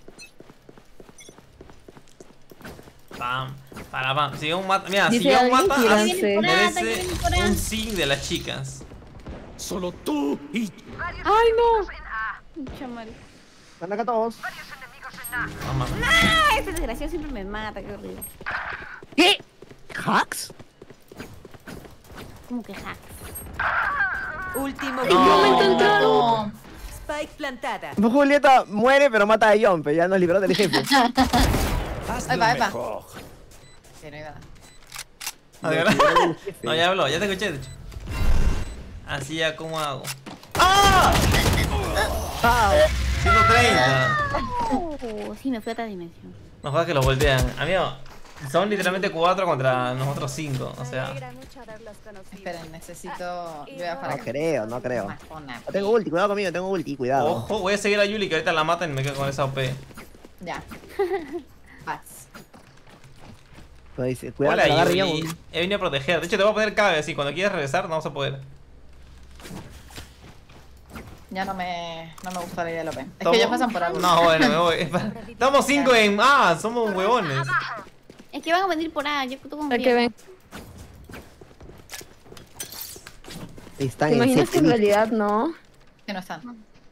Pam, pam. Si un mata, mira, si Dice yo alguien mata, que a- lance. merece un sí de las chicas. Solo tú y ¡Ay, no! Chamal. Van acá todos. Vamos. Ah, este desgraciado siempre me mata, qué horrible. ¿Qué? ¿Hacks? Como que hacks. Último ¿En qué momento entraron? No. Spike plantada. Julieta muere pero mata a John, pero ya nos libró del jefe. hazlo Epa, epa. mejor. Sí, no iba. Ah, ¿de verdad? No, ya habló, ya te escuché, de hecho. Así ya, ¿cómo hago? ¡Ah! Ah, 130. Oh, sí, me fui a otra dimensión. No jodas que los voltean. Amigo, son literalmente 4 contra nosotros 5. O sea, Esperen, necesito. Yo voy a no para acá. creo, no creo. Majona. No tengo ulti, cuidado conmigo, tengo ulti, cuidado. ojo, voy a seguir a Yuli que ahorita la matan y me quedo con esa OP. Ya. Vas. No, dice, cuidado, que Hola la agarre Yuli, John. he venido a proteger. De hecho, te voy a poner cabe así. Cuando quieras regresar, no vas a poder. Ya no me gusta la idea de Lope. Es Tomo- que ellos pasan por algo. No, bueno, me voy. Estamos 5 en... Ah, somos huevones. Es que van a venir por ahí. Yo tú confío. ¿A qué ven? Están ¿Te en imaginas que en set. realidad no? Que no están.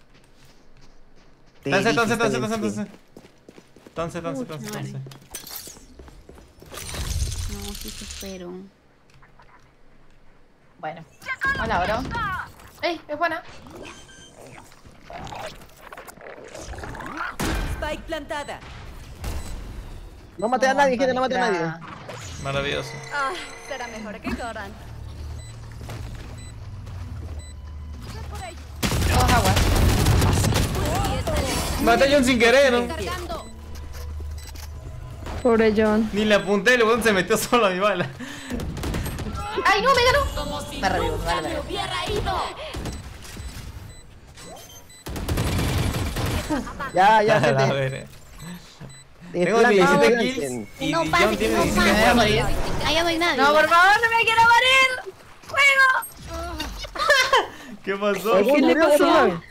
Tanse. No, sí se fueron. Bueno. Hola, bro. ¡Ey! Es buena. Spike plantada. No maté a nadie, gente, no maté a nadie. Maravilloso. Será mejor que corran. Todos aguas. Maté a John sin querer, ¿no? Pobre John. Ni le apunté, el huevón se metió solo a mi bala. ¡Ay, no! ¡Me ganó! Como si Me revivo, nunca vale, me vale. hubiera ido. Ya, A la gente. verga. De Tengo plan, 17 no, kills y No John pase, tiene no 17 Me voy a morir. muertos. Allá no hay nadie. No, por favor, no me quiero morir. ¡Juego! ¿Qué pasó? ¿Qué le pasó?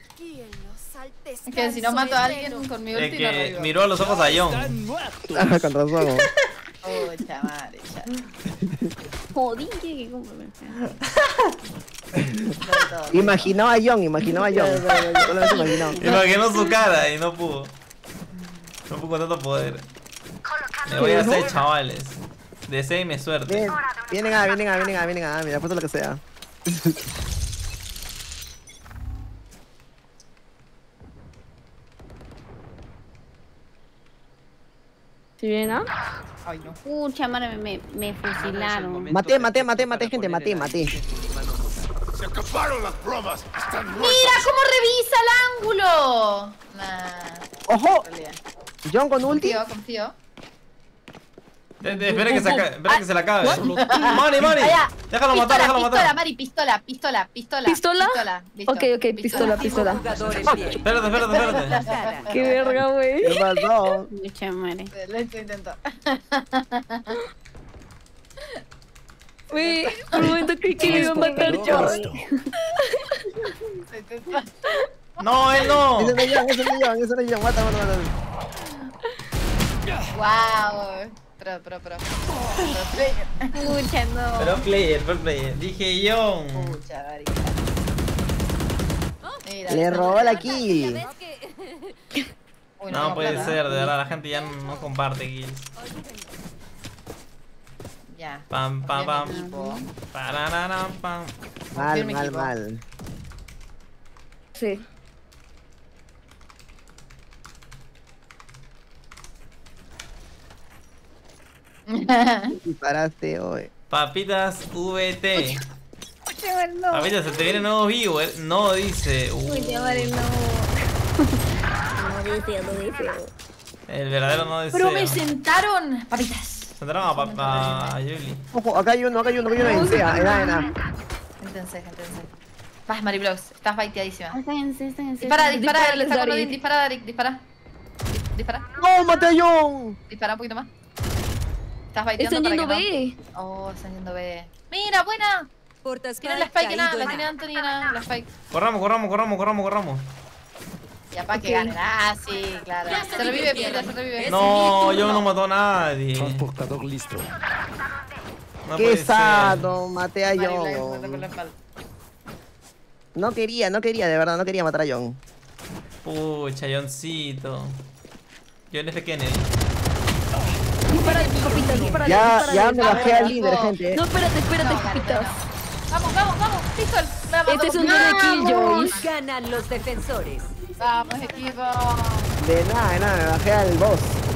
Es que si no mato a alguien con mi Es ulti, no que revivo. miró a los ojos a John. Ah, con razón. Pucha madre, ya. Jodí que Imaginó a John. Solamente imaginó. Imaginó su cara y no pudo. No pudo con tanto poder. Me voy a hacer, chavales. Deseenme suerte. Ven, vienen a, mira, puesto lo que sea. ¿Sí bien, no? Ay, no. Pucha, madre, me fusilaron. Maté, gente, maté. ¡Se acabaron las bromas! ¡Están muertos! ¡Mira cómo revisa el ángulo! Nah. ¡Ojo! En realidad. John con ulti. Confío. Espera que se la acabe. Mari. Déjalo matar. Pistola, Mari, pistola. ¿Pistola? Listo. Ok, pistola. Jugador en pie. Espérate. Plantada. Qué verga, güey. ¿Qué pasó? Pucha, madre. Lo intento. Güey, por un momento creí que me iba a matar yo. No, él no. Ese no es John, mata. Wow. Pro. Pucha, no. Pero player. Dije John. Pucha, marica. Mira, Le robó la kill. Uy, No tengo puede plata. ser, de verdad, la gente ya no comparte kills. Ya. Pam. Confío en mi equipo. Parararam, pam. Confío en mi equipo. Mal. Sí. Disparaste hoy. Papitas VT. Pucha, no. Papitas, se te vienen nuevos viewers. No dice. Pucha, madre, no. No deseo. El verdadero no deseo. Pero me sentaron. Papitas. Sentaron a Yuli. Ojo, acá hay uno en sea. Era. Gente. Vas, Mariblox. Estás baiteadísima. Estáense. Dispara, Dispárales, está con Darik. Odin. Dispara, Darik. Dispara. ¡No, maté a John! Dispara un poquito más. Estás baiteando Están para yendo que B. no. Oh, están yendo B. Mira, buena. Tiene la spike, nada. La tiene Antonina. La spike. Corramos. Ya para que ganen. Ah, sí, claro. Ya se Se revive, divirtieron. Pita, se revive. Es No, mi yo turno. no mató a nadie. Transportador listo. No ¡Qué puede ser. sado! Maté a Mariblox, me tocó John. la espalda. No quería, de verdad, no quería matar a John. Pucha, Johncito. John F. Kennedy. Dispara, papitas, Ya me bajé al líder, gente. No, espérate, No, papitas. Vamos, Pistol. Vamos, Este es un doble kill, Joyce. Ganan los defensores. Vamos, equipo. De nada, me bajé al boss.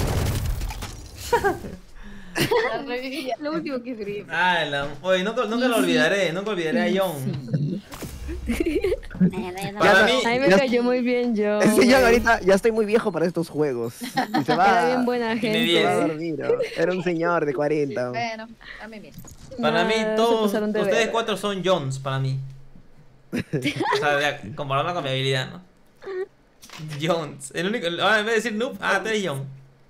La reviví. Lo último que escribí. Oye, nunca lo olvidaré. Nunca olvidaré a John. Para Ya, mí, A mí me Ya- cayó muy bien yo. Ese John ahorita ya estoy muy viejo para estos juegos. Y se va, Era bien buena Tiene se va a gente. dormir. ¿No? Era un señor de 40. Bueno, a mí bien. para mí Nah, se todos pasaron de ustedes verga. 4 son Johns para mí. O sea, comparando con mi habilidad, ¿no? Jones. El único. Ahora en vez de decir noob, tú eres John.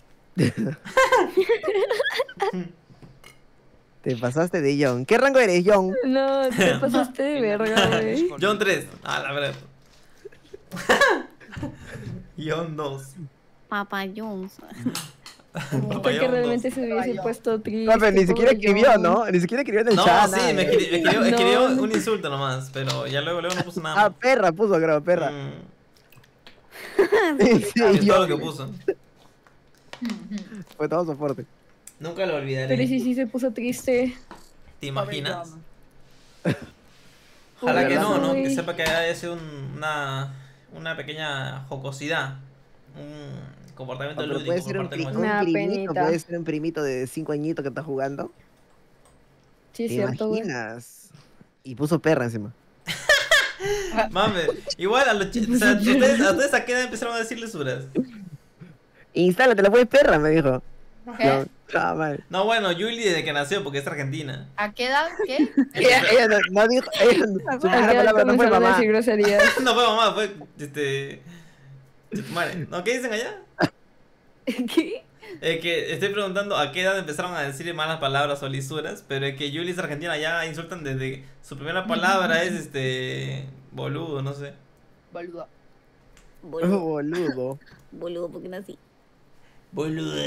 Te pasaste de John. ¿Qué rango eres, John? No, te pasaste de verga, güey. John 3. La verdad. Guión 2. Papa Jones. Creo que realmente se hubiese puesto triste. No, pero ni siquiera pobre escribió, John. ¿no? Ni siquiera escribió en el No, chat. sí, nada. escribió No. un insulto nomás, pero ya luego no puso nada. Ah, perra puso, creo, perra. Sí, Es yo- todo lo que puso. Fue todo soporte. Nunca lo olvidaré. Pero sí se puso triste. ¿Te imaginas? Pobre Ojalá que no, ¿no? Zoe. Que sepa que haya sido una pequeña jocosidad. Un comportamiento Pero lúdico puede por ser un, parte de Me un da primito, penita. puede ser un primito de 5 añitos que está jugando. Sí, es ¿Te cierto, güey. imaginas? Y puso perra encima. Mames, igual a los o sea, ¿a ustedes a qué edad empezaron a decirle suras? Instálate, la puedes perra, me dijo. ¿Qué? No, madre. No, bueno, Yuli desde que nació, porque es argentina. ¿A qué edad? ¿Qué? Ella no dijo, su ¿A primera qué edad palabra no fue comenzaron a mamá. decir groserías? No fue mamá, fue Madre. ¿No? ¿Qué dicen allá? ¿Qué? Que estoy preguntando a qué edad empezaron a decir malas palabras o lisuras, pero es que Yuli es argentina, ya insultan desde su primera palabra es boludo, no sé. Boludo. Boludo. Boludo. Boludo, porque nací. Boludo.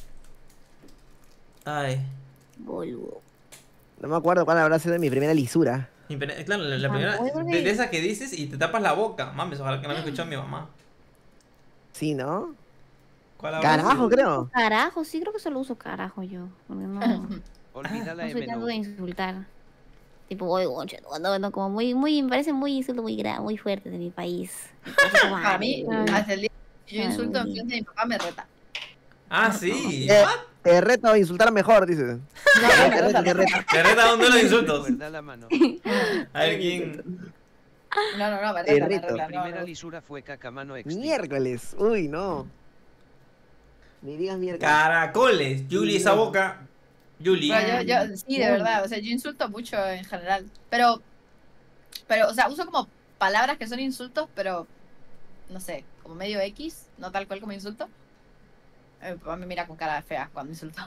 Ay. Boludo. No me acuerdo cuál habrá sido mi primera lisura. Claro, la primera Boludo. de esa que dices y te tapas la boca. Mames, ojalá que no me escuchó mi mamá. Sí, ¿no? ¿Cuál habrá Carajo, sido? creo. Carajo, sí creo que solo uso carajo yo. Porque no, Olvida la no soy M, tanto no. de insultar. Tipo, oye, concha, no, como me parece muy insulto muy fuerte de mi país. Entonces, como, Para mí, Ay. hasta el día que yo Ay, insulto muy enfrente de mi papá, me reta. Ah, sí. Te reto a insultar mejor, dices. No, me reta. Te reto. Te reta un duelo de insultos. Guarda la mano. A ver quién. No, me Te reta, me reto. reta. La No, primera no. lisura fue cacamano extinto. Miércoles. Uy, no. Ni digas miércoles. Caracoles. Yuli, esa boca. Yuli. Pero yo, sí, de verdad, o sea, yo insulto mucho en general, pero, o sea, uso como palabras que son insultos, pero, no sé, como medio X, no tal cual como insulto. Mi papá me mira con cara fea cuando insulto.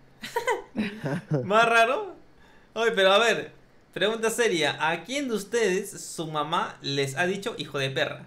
Más raro. Oye, pero a ver, pregunta seria. ¿A quién de ustedes su mamá les ha dicho hijo de perra?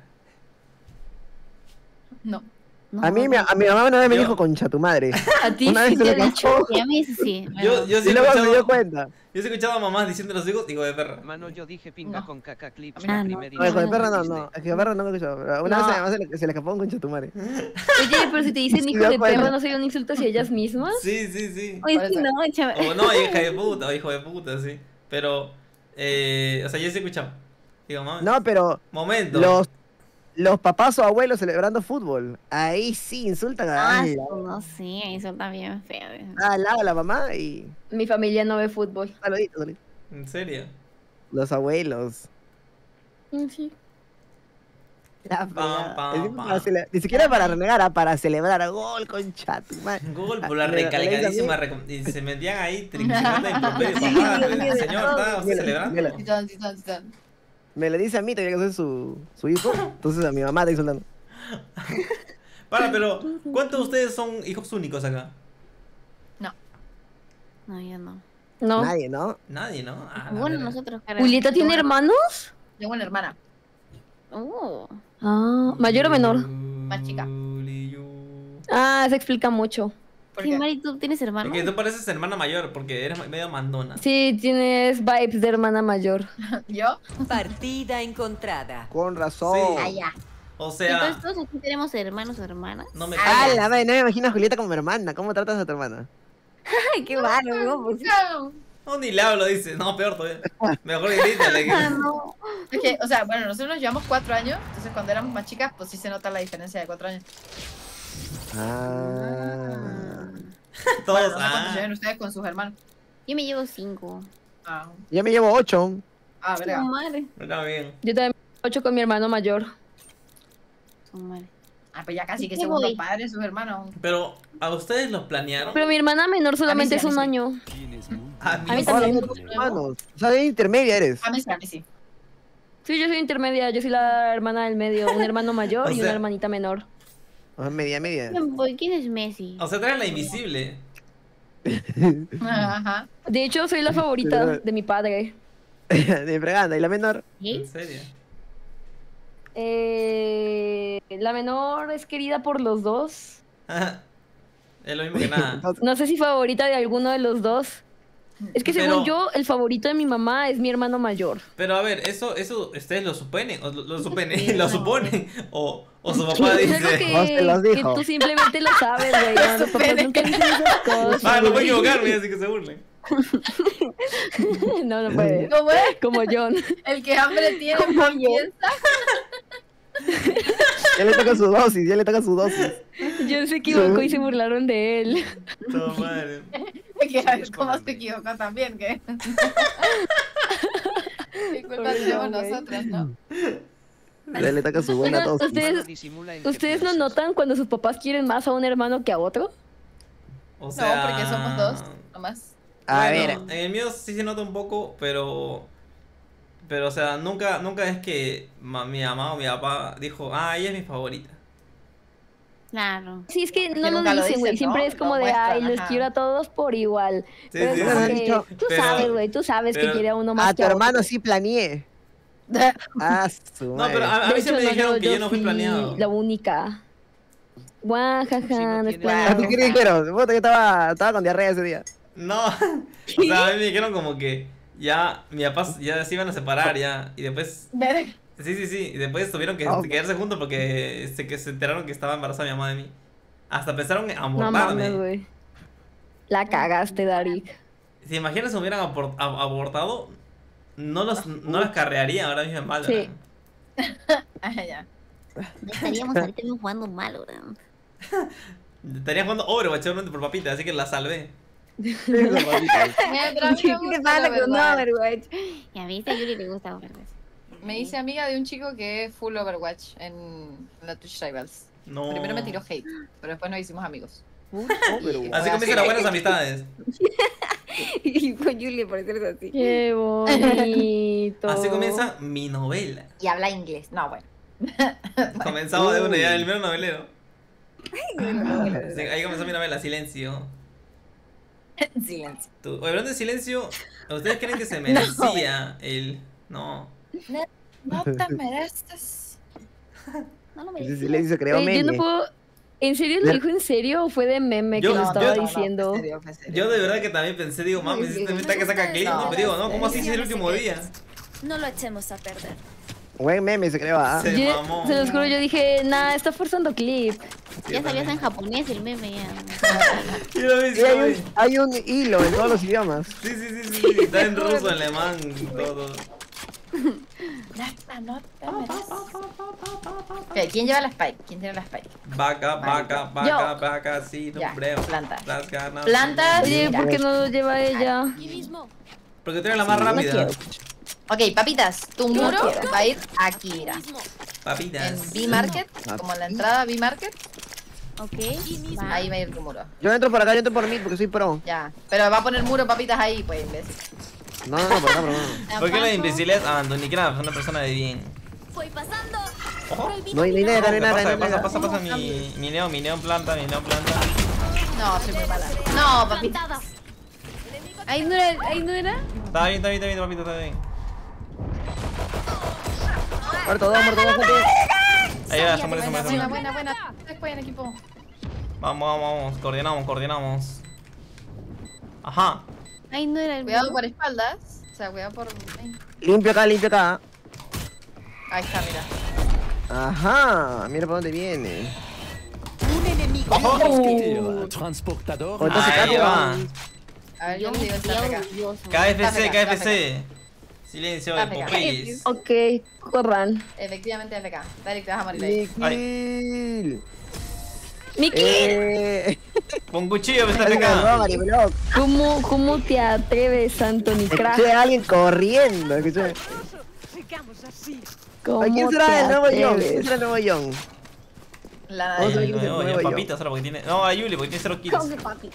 No. A mi mamá una vez me Yo- dijo concha tu madre. A ti Una sí vez se te me ha dicho. Y a mí eso sí. Yo sí Y he luego me dio escuchado, cuenta. yo sí he escuchado a mamás diciendo a los hijos hijo de perra. Mano, yo dije pinga No. con caca clips. Ah, la no. primera No, hijo de imagen perra no, Disney. no. Hijo de perra no me escuchó. Pero una No. vez además se le escapó un concha tu madre. Oye, pero si te dicen Sí, hijo me de acuerdo. perra, ¿no sería un insulto hacia ellas mismas? Sí, sí, sí. Oye, Por sí, eso. no, chaval. O no, hija de puta, o hijo de puta, sí. Pero, o sea, yo sí he escuchado. Digo, mamá. No, pero Momento. los papás o abuelos celebrando fútbol. Ahí sí insultan Ah, a no sé, eso está bien feo. al lado de la mamá y Mi familia no ve fútbol. saluditos. ¿En serio? Los abuelos. Sí. La Pam, pam, fregada. pam. Para ni siquiera para renegar, para celebrar. Gol, concha tu madre. Google por la Me la recalcadísima y se metían ahí 50 improperios. Papá, el señor está usted celebrando. Titán. Me lo dice a mí, todavía que soy su hijo. Entonces a mi mamá está insultando. Para, pero ¿cuántos de ustedes son hijos únicos acá? No, yo no. No. Nadie, ¿no? Nadie, ¿no? Ah, la Bueno, verga. nosotros, cara. ¿Julieta tiene hermanos? Tengo una hermana. Ah, ¿mayor o menor? Más chica. Ah, eso explica mucho. ¿Por Sí, qué? Mari, ¿tú tienes Es hermano? que tú pareces hermana mayor porque eres medio mandona. Sí, tienes vibes de hermana mayor. ¿Yo? Partida encontrada. Con razón. Sí. Ah, ya. O sea, Entonces, ¿todos aquí tenemos hermanos o hermanas? no me Ah, calles. la madre, no me imagino a Julieta como hermana. ¿Cómo tratas a tu hermana? Ay, qué malo, ¿no? Pues, No, ni le hablo, dice. No, peor todavía. Mejor grítale. ah, no. Es que, o sea, bueno, nosotros nos llevamos 4 años, entonces cuando éramos más chicas, pues sí se nota la diferencia de 4 años. Ah. Todos, Bueno, no sé cuántos ah. llevan ustedes con sus hermanos. Yo me llevo 5. Ah, Yo me llevo 8. verga. Su madre. Está bien. Yo también 8 con mi hermano mayor. Su madre. Ah, pues ya casi que ¿Qué segundo voy? padre, sus hermanos. Pero, ¿a ustedes los planearon? Pero mi hermana menor solamente A mí sí, es un a mí sí. año. Tienes muy A A mí buenos también. ojos. Hermanos. O sea, de intermedia eres. A mí sí. Sí, yo soy intermedia, yo soy la hermana del medio, un hermano mayor O y sea- una hermanita menor. Ah, media. ¿Quién es Messi? O sea, traes la invisible. Ajá. De hecho, soy la favorita de mi padre. De freganda. ¿Y la menor? ¿En ¿Sí? serio? La menor es querida por los dos. Es lo mismo que nada. No sé si favorita de alguno de los dos. Es que según Pero- yo, el favorito de mi mamá es mi hermano mayor. Pero a ver, eso ustedes lo suponen, lo suponen, o su papá Es algo dice. que tú simplemente lo sabes, güey. No, los papás nunca dicen esas cosas. Ah, no puedo güey. equivocarme, así que se burlen. No puede. ¿Cómo es? Como John. El que hambre tiene, Como pan yo. piensa. Ya le toca su dosis, ya le toca su dosis. John se equivocó y se burlaron de él. No, madre. Que a ver cómo se equivocó también, ¿qué? ¿Qué culpa tenemos nosotros, no? Ya le toca su buena Oigan, dosis. ¿Ustedes no notan cuando sus papás quieren más a un hermano que a otro? O sea, No, porque somos dos, nomás. A bueno, ver. en el mío sí se nota un poco, pero o sea, nunca es que mi mamá o mi papá dijo, ah, ella es mi favorita. Claro. Sí, es que no Que lo nunca lo dicen, güey. dicen, Siempre ¿no? es como Lo de, ay, muestran, los ajá. quiero a todos por igual. Sí, Pero sí, es como sí. que tú Pero- sabes, güey. Tú sabes que pero- quiere a uno más A tu que a otro. hermano sí planeé. Ah, su No, madre. pero a De mí hecho, siempre me dijeron que yo no fui fui planeado. la única. Guajaja, Si no no es tiene- ¿A ti planeado. qué te dijeron? Puta, yo estaba con diarrea ese día. No, o sea, a mí me dijeron como que ya mi papá ya se iban a separar ya, y después, sí, y después tuvieron que Oh. quedarse juntos porque que se enteraron que estaba embarazada mi mamá de mí. Hasta pensaron en No abortarme. mames, güey. La cagaste, Darik. ¿Se imaginan si me hubieran abortado? No las carrearía ahora mismo en Valorant. Sí. Ah, ya. Ya estaríamos ahorita mismo jugando mal, bro. Estaría jugando Overwatch seguramente por papita, así que la salvé. Mira, pero a mí me ¿Qué gusta te pasa el con Overwatch. Overwatch? Ya viste, a Yuri le gusta Overwatch. Me hice amiga de un chico que es full Overwatch en la Twitch Rivals. No. Primero me tiró hate, pero después nos hicimos amigos. Así comienzan las buenas amistades. Y con Yuri por eso es así. Qué bonito. Así comienza mi novela. Y habla inglés. No, bueno. Comenzamos de una ya, el mero novelero. Sí, ahí comenzó mi novela, Silencio. Silencio. Oye, hablando de silencio, ¿ustedes creen que se merecía el...? No. No te mereces. No lo Ese mereces. silencio creó Güey, yo no meme. puedo. ¿En serio lo dijo en serio o fue de meme que Yo- lo yo- estaba no, diciendo? fue serio, fue serio. Yo de verdad que también pensé, digo, mames, este está que saca clip, no, pero digo, no, ¿cómo así si es el último día? No lo echemos a perder. Buen meme se creó, ¿ah? Se Yo- mamó. se los juro, yo dije, nah, está forzando clip. Ya sabías en japonés el meme ya. Yo lo vi, Y sí lo vi. hay un hilo en todos los idiomas. Sí, está en ruso, alemán, todo. No te mereces. Ok, ¿quién lleva la spike? ¿Quién tiene la spike? Vaca, sí, Ya, nombreo. planta. Las ganas. Planta. Oye, Mira. ¿por qué no lo lleva ella? Aquí mismo. Porque tú eres la más No rápida. quiero. Ok, papitas, tu muro quiero. va a ir aquí, mira. Mismo. Papitas. En B-Market, como en la entrada B-Market, Ok. Va. ahí va a ir tu muro. Yo entro por acá, yo entro por mí porque soy pro. Ya. Pero va a poner muro, papitas, ahí, pues, imbécil. No, por acá, por acá. ¿Por qué la imbecilidad es Anthony Kraft? Una persona de bien. Voy pasando. Ojo. Prohibido No hay mirar. nada, no hay nada, no hay Pasa, nada. pasa mi neón planta, mi neón planta. No, soy muy mala. No, papitas. Plantada. Ahí no era, ahí no era. Está bien, papito, está bien. Muerto dos, gente. Ahí va, se muere. Buena. Después en equipo. Vamos, coordinamos. Ajá. Ahí no era el Cuidado muro. por espaldas. O sea, cuidado por... Limpio acá. Ahí está, mira. Ajá, mira por dónde viene. El transportador. Oh, entonces, Ahí Caco, va. A ver, yo Yo le digo esta acá. orgulloso. KFC. Silencio de Está pegado. popis. Ok, corran. Efectivamente, FK. Derek, te vas a morir ahí. Nikhil. Miki, Con cuchillo me está Casi me pegando. roban, y blog. ¿cómo te atreves, Anthony Craft? Escuché a alguien corriendo. Escuché. ¿Cómo ¿A quién será te el nuevo Young? ¿Quién atreves? será el nuevo Young? La Vamos a nada. ver quién es el No, nuevo ya Young. papita solo porque tiene. No, a Yuli porque tiene 0 kills. ¿Cómo que papi?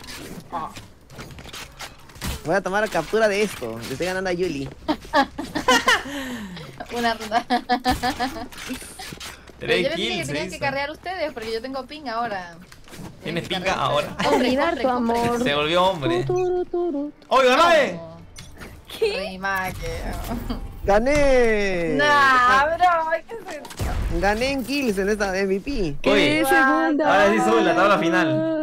Voy a tomar captura de esto. Le estoy ganando a Yuli. Una ronda. 3 Pero yo les dije que kills. tenían que carrear ustedes porque yo tengo ping ahora. ¿Tienes Tienen que pinga carrear ahora? ustedes. Olvidar tu Compre. amor. Se volvió hombre. Turu, turu. ¡Oye, gané! Rimaque. ¡Gané! Nah, bro, ¿qué es esto? Gané en kills en esta MVP. ¿Qué? Segunda. Ahora sí sube la tabla final.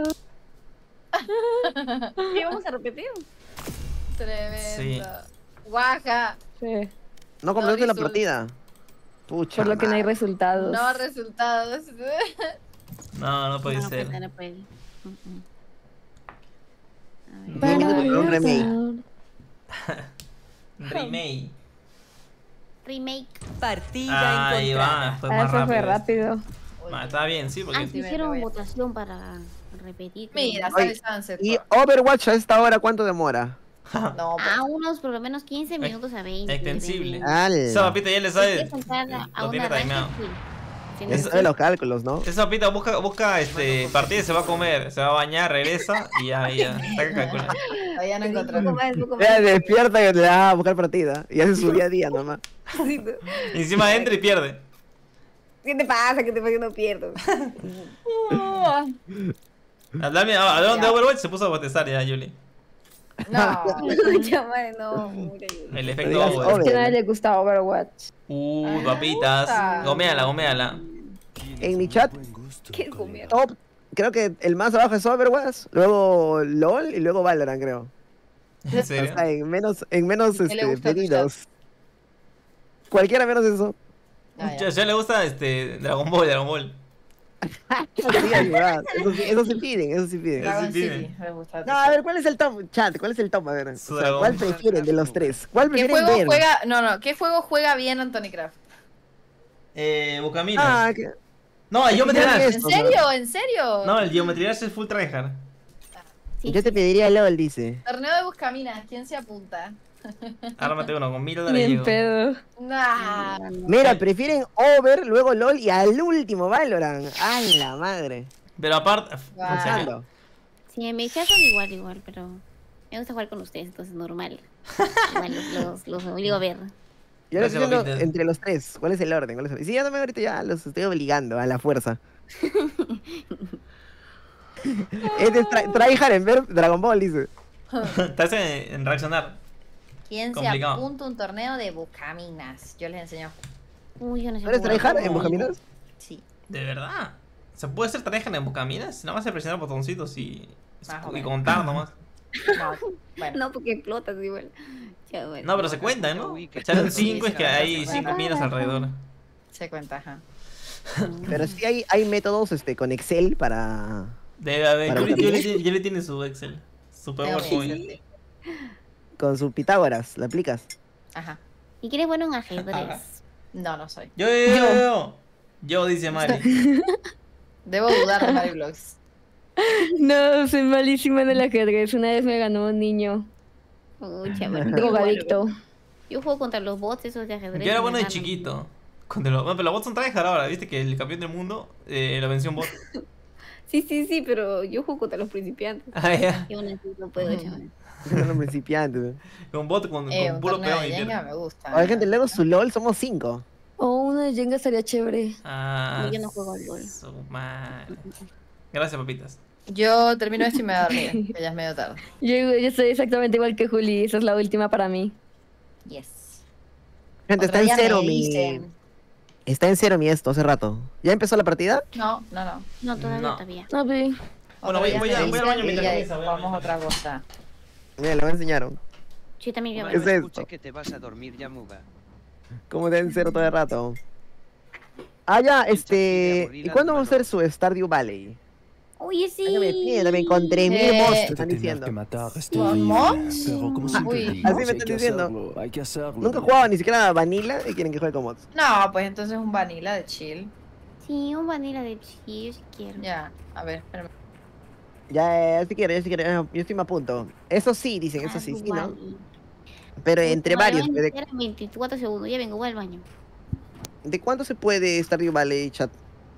¿Qué vamos a repetir? Tremendo. Guaja. Sí. No completaste la result. partida. Pucha. Por lo que no hay madre. resultados. No resultados. No, no puede No, ser. pues, no puede. A ver. 10 minutos para un remake. Remake. Remake. Partida Ahí encontrada. va, fue más Eso fue rápido. rápido. Está bien, sí, porque... Ah, sí, hicieron voy a- votación para repetir. Mira, Oye, sale Sunset. ¿Y Overwatch a esta hora cuánto demora? No, A unos por lo menos 15 minutos a 20. Extensible. 20. Esa papita ya le sabe. Si quieres entrar a Lo tiene una timeado. ranked, sí. Sí, Ya se sabe los cálculos, ¿no? Esa papita busca partida y se va a comer. Se va a bañar, regresa y ya. Está que calcula. todavía no Un encontré. poco más, un poco más. Ya despierta y le da a buscar partida. Y hace su día a día nomás. Sí, tú. Y encima entra y pierde. ¿Qué te pasa? Que te pasa que no pierdo. Hablando de Overwatch se puso a botezar ya, Yuli. No. Mucha madre, no. mucha ayuda. El No efecto digas Overwatch. Es que a nadie le gusta Overwatch. Papitas. Ah. Goméala. En mi chat, Buen gusto, ¿Qué colega. comió? top, creo que el más abajo es Overwatch, luego LOL y luego Valorant, creo. ¿En O serio? sea, en menos ¿Qué le gusta a tu pedidos. Cualquiera menos eso. Ya le gusta Dragon Ball. Sí, ayudad. Eso sí piden, eso sí piden. Dragon sí, City. pide. Me gusta. No, a ver, ¿cuál es el top? Chat, ¿cuál es el top? A ver, Su o sea, dragón. ¿cuál prefieren de los tres? ¿Cuál ¿Qué prefieren juego ver? juega? No, ¿qué juego juega bien Anthony Craft? Bucaminas. Ah, No, el Geometry ¿Qué Dash. es? ¿En serio? ¿En serio? No, el Geometry Dash es full tryhard. Sí, yo te pediría LOL, dice. Torneo de Buscaminas, ¿quién se apunta? Ármate uno con 1000 Ni dólares. en llego. pedo. Nah. Mira, prefieren Over, luego LOL y al último Valorant. ¡Ay, la madre! Pero aparte. Wow. en serio. Ando. Sí, en mi chat son igual, pero me gusta jugar con ustedes, entonces normal. Igual los obligo a ver. Yo les Gracias, estoy viendo papita. entre los tres. ¿Cuál es el orden? ¿Cuál es el... Sí, ya no me ahorita ya los estoy obligando a la fuerza. Es de tryhard en ver Dragon Ball, dice. Estás en reaccionar. ¿Quién Complicado. se apunta a un torneo de Buscaminas? Yo les enseño. Uy, yo no sé ¿No eres jugar. tryhard en Buscaminas? Sí. ¿De verdad? ¿Se puede ser tryhard en Bucaminas? Nada más se presionar botoncitos Más o y menos. contar nomás. No, bueno. No, porque explotas igual. Ya, bueno. No, pero se cuenta, ¿no? Uy, que Echarle sí, 5 sí, es que no, hay se 5 cuenta. minas alrededor. Se cuenta, ajá. Pero sí hay métodos con Excel para... Debe haber. Para Yuli tiene su Excel. Su Tengo PowerPoint. Excel, sí. Con su Pitágoras, ¿la aplicas? Ajá. ¿Y quieres bueno en ajedrez? No, no soy. Yo, dice Mari. Debo dudar de Mari Vlogs. No, soy malísima en el ajedrez. Una vez me ganó un niño Uy, chaval. drogadicto. Yo juego contra los bots esos de ajedrez. Yo era y bueno me de ganan. chiquito. Bueno, pero los bots son tryhard ahora. Viste que el campeón del mundo lo venció un bot. Sí, pero yo juego contra los principiantes. Ah, ya. Y aún así no puedo, chaval. Son los principiantes. Con bot con Un puro torneo peón de y Jenga pierde. me gusta. Oye, gente, luego su LOL somos 5. O una de Jenga estaría chévere. Ah, Yo no juego al LOL. su madre. Gracias, papitas. Yo termino esto y me voy a dormir, que ya es medio tarde. Yo soy exactamente igual que Juli. Esa es la última para mí. Yes. Gente, Otro está en día cero me mi... dicen. Está en cero mi esto hace rato. ¿Ya empezó la partida? No. No, todavía No. todavía. No, sí. Bueno, Otro voy día al me baño dicen mientras y ya comienza, voy al vamos a baño. otra cosa. Mira, lo enseñaron. Yo también Bueno, yo ¿Qué es escuché esto? que te vas a dormir ya, Muga. ¿Cómo está en cero todo el rato? Ah, ya, ¿y cuándo vamos a hacer su Stardew Valley? Oye, sí. Ay, me piden con 3000 mods, te están Tener diciendo. que matar es ¿Con terrible, mods? pero como siempre Uy. digo, Así me hay están que diciendo. hacerlo, hay que hacerlo. Nunca he jugado ni siquiera a Vanilla y quieren que juegue con mods. No, pues entonces un vanilla de chill. Sí, un vanilla de chi, yo sí quiero. Ya, a ver, espérame. Ya, si quiero, yo estoy me apunto. Eso sí, dicen, eso sí, sí, ¿no? Pero entre varios, pues, Eran 24 segundos, ya vengo, voy al baño. ¿de cuánto se puede Stardew Valley, chat?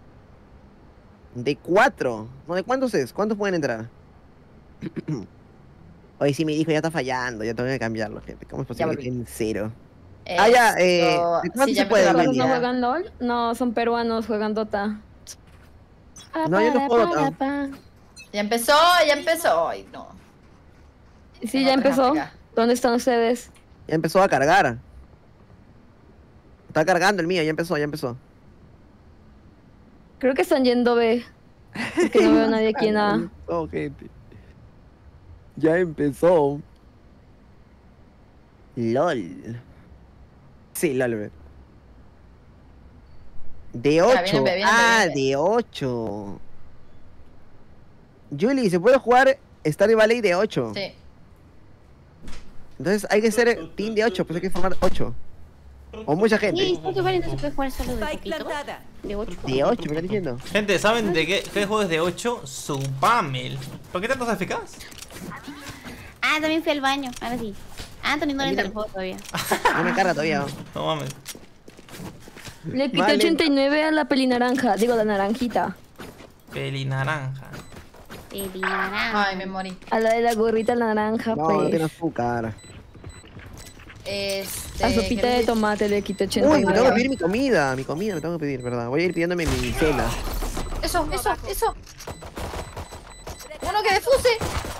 ¿De 4? No, ¿de cuántos es? ¿Cuántos pueden entrar? Oye, sí, mi hijo ya está fallando, ya tengo que cambiarlo, gente. ¿Cómo es posible volví. que esté en cero? Ah, ya, ¿de cuánto sí, se ya puede, empezó la Lili? ¿No partida. juegan LOL? No, son peruanos, juegan Dota. No, yo no juego Dota. Ya empezó. Ay, no. Sí, Tengo ya tres empezó. APK. ¿Dónde están ustedes? Ya empezó a cargar. Está cargando el mío, ya empezó. Creo que están yendo B. Porque no veo a nadie aquí en A. Oh, gente. Ya empezó. LOL. Sí, LOL, bebé. De 8. vienen B, vienen B, Ah, vienen B. de 8. Julie, ¿se puede jugar Stardew Valley de 8? Sí. Entonces hay que ser team de 8, pues hay que formar 8. O mucha gente. Sí, Stardew Valley no se puede jugar solo de Spike poquito. plantada. De 8. De 8, me están diciendo. Gente, ¿saben de qué juego es de 8? Subamel. ¿Por qué tantos eficaz? Ah, también fui al baño. Ahora sí. Anthony no le entra el juego todavía. No me carga todavía. No mames. Le quité Vale. 89 a la peli naranja. Digo, la naranjita. Peli naranja. Peli naranja. Ay, me morí. A la de la gorrita naranja, No, no pues. tiene azúcar. A sopita de tomate le quité Uy, me tengo que 89. pedir mi comida. Mi comida me tengo que pedir, ¿verdad? Voy a ir pidiéndome mi cena. Eso. Uno que defuse.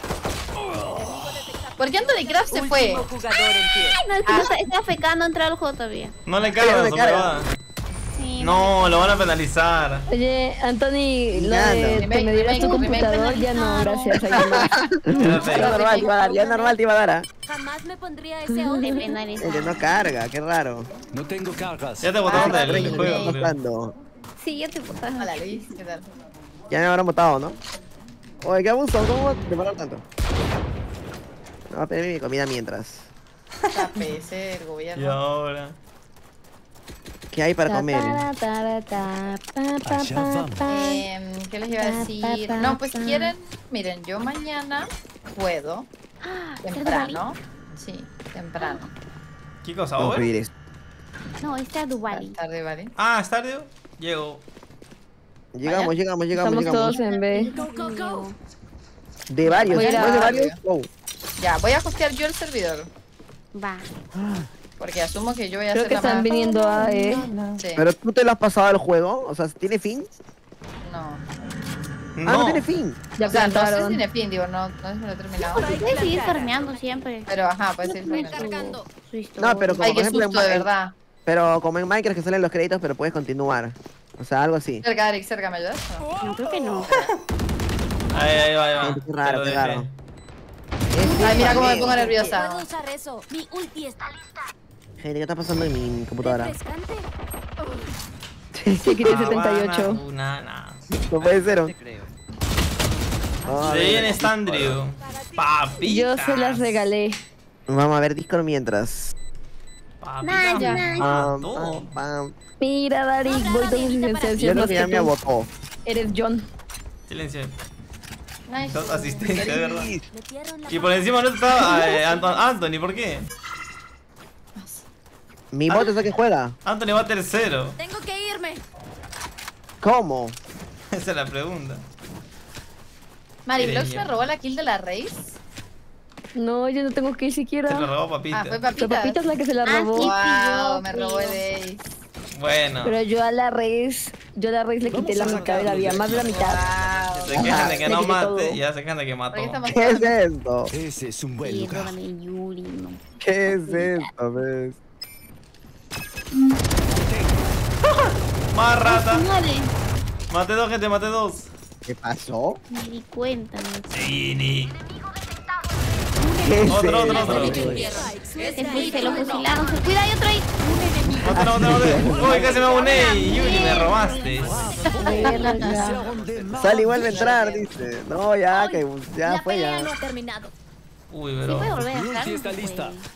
¿Por qué Anthony Craft se fue? Último jugador en pie. No, es que no está FK, no entra al juego todavía. No le cargan, le su carga. huevada. Sí, No, lo van a penalizar. Oye, Anthony, lo Ya de no. que me dieras tu Remake, computador, ya no, gracias. Alguien más. Espérate. Ya normal te iba a dar, ya normal te iba a dar, ¿ah? Jamás me pondría ese ojo. de frenar esa. Oye, no carga, qué raro. No tengo cargas. Ya te botaron Ah, del remake. juego. ¿Qué está creo. pasando? Sí, ya te botaron. Hola Luis, ¿qué tal? Ya me habrán votado, ¿no? Oye, qué abuso, ¿cómo demorar tanto? No, voy a pedir mi comida mientras. KPC, el Y gobierno. ahora. ¿Qué hay para comer? Allá vamos. ¿Qué les iba a decir? No, pues quieren, miren, yo mañana puedo. Temprano. Sí, temprano. ¿Qué cosa, Vamos a over? pedir esto. No, está Dubali. Tarde, ¿vale? Ah, ¿Stardew? Llego. Llegamos. Estamos todos en B. De varios, Voy a ir a- ¿no es de varios? Wow. Ya, voy a hostear yo el servidor. Va. Porque asumo que yo voy a Creo hacer que la están más... viniendo a E. Sí. Pero tú te lo has pasado al juego, o sea, ¿tiene fin? No. Ah, no No. tiene fin. Ya O sea, no sé si plantaron. tiene fin, digo, no se lo he terminado. Puedes seguir farmeando siempre. Pero ajá, puede ser. Tiene su historia. No, pero como Ay, por qué ejemplo susto, de verdad. pero como en Minecraft que salen los créditos, pero puedes continuar. O sea, algo así. Cerca, Eric, cerca, ¿me ayudas? No. No, creo que no. Ahí va. Qué raro, Te qué lo raro. dejé. Ay, mira cómo me pongo Puedo nerviosa. usar eso. Mi ulti está lista. Gente, ¿qué está pasando en mi computadora? Refrescante. Sí, quité 78. Nada. No puede ser. Te creo. Ah, Se viene Standrew. Papi. Yo se las regalé. Vamos a ver Discord mientras. Naya, Naya. Pam, Todo. pam, pam. Mira, Darik, voy con mis Yo licencias creo más que ya que me tú. votó. Eres John. Silencio. Nice. Sos asistencia, de verdad. Le tierro en la Y por encima no estaba Anthony, ¿por qué? Mi voto es el que juega. Anthony va tercero. Tengo que irme. ¿Cómo? Esa es la pregunta. Mariblox Quería. me robó la kill de la Raze. No, yo no tengo que ir Se lo siquiera. robó Papita. Ah, fue La Papita. papita es la que se la Ah, robó. sí. Wow, me robó el Ace. Bueno. Pero yo a la Reyes le quité la mitad de la vida, más de la mitad. Wow. Se quejan de que Le no quité mate todo. y ya se quejan de que ¿Por mató. qué estamos ¿Qué es esto? Ese es un buen Sí, lugar. róbame el Yuri, no. ¿Qué es esto, ves? Más rata. Madre, Mate dos, gente, mate dos. ¿Qué pasó? me di cuenta. Sí, ni. ¿Qué es Otro. Se lo fusilaron. Cuida, hay otro ahí. Otro. Uy, casi me uné. Yuri, me robaste. Sally vuelve a entrar, dice. No, ya, que ya La fue pelea ya. no ha terminado. Uy, Sí bro. puede volver a Mi entrar. ulti está no se lista. puede.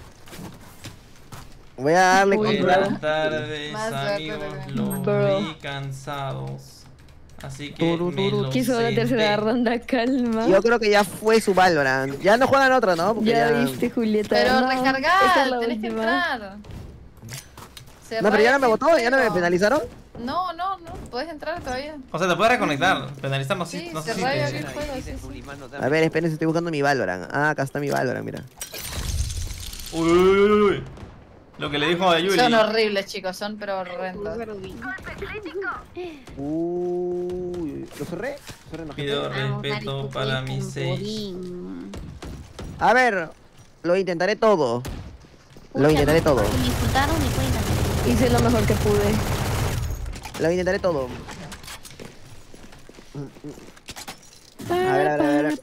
Voy a darle Uy, control. Buenas tardes, Más suerte, amigos. bebé. Los vi cansados. Así que me los Quiso la tercera senté. ronda, calma. Yo creo que ya fue su Valorant. Ya no juegan otra, ¿no? Porque Ya ya... viste, Julieta. Pero No, esta es recargar, la tenés que última. entrar. No, pero ya no me votó, ya no me penalizó. penalizaron. No, puedes entrar todavía. O sea, te puedes reconectar. Penalizar no sé, Sí, no sé si cerrar y te... abrir juego, sí, sí. Rulimano, A ver, espérense, estoy buscando mi Valorant. Ah, acá está mi Valorant, mira. Uy. Lo que le dijo a Yuri. Son horribles, chicos, son pero horrendos. ¿Lo cerré? ¿Lo cerré? No, Pido gente. respeto para mis 6. A ver, lo intentaré todo. Lo intentaré todo. Me insultaron y cuéntame. Hice lo mejor que pude. Lo intentaré todo. A ver.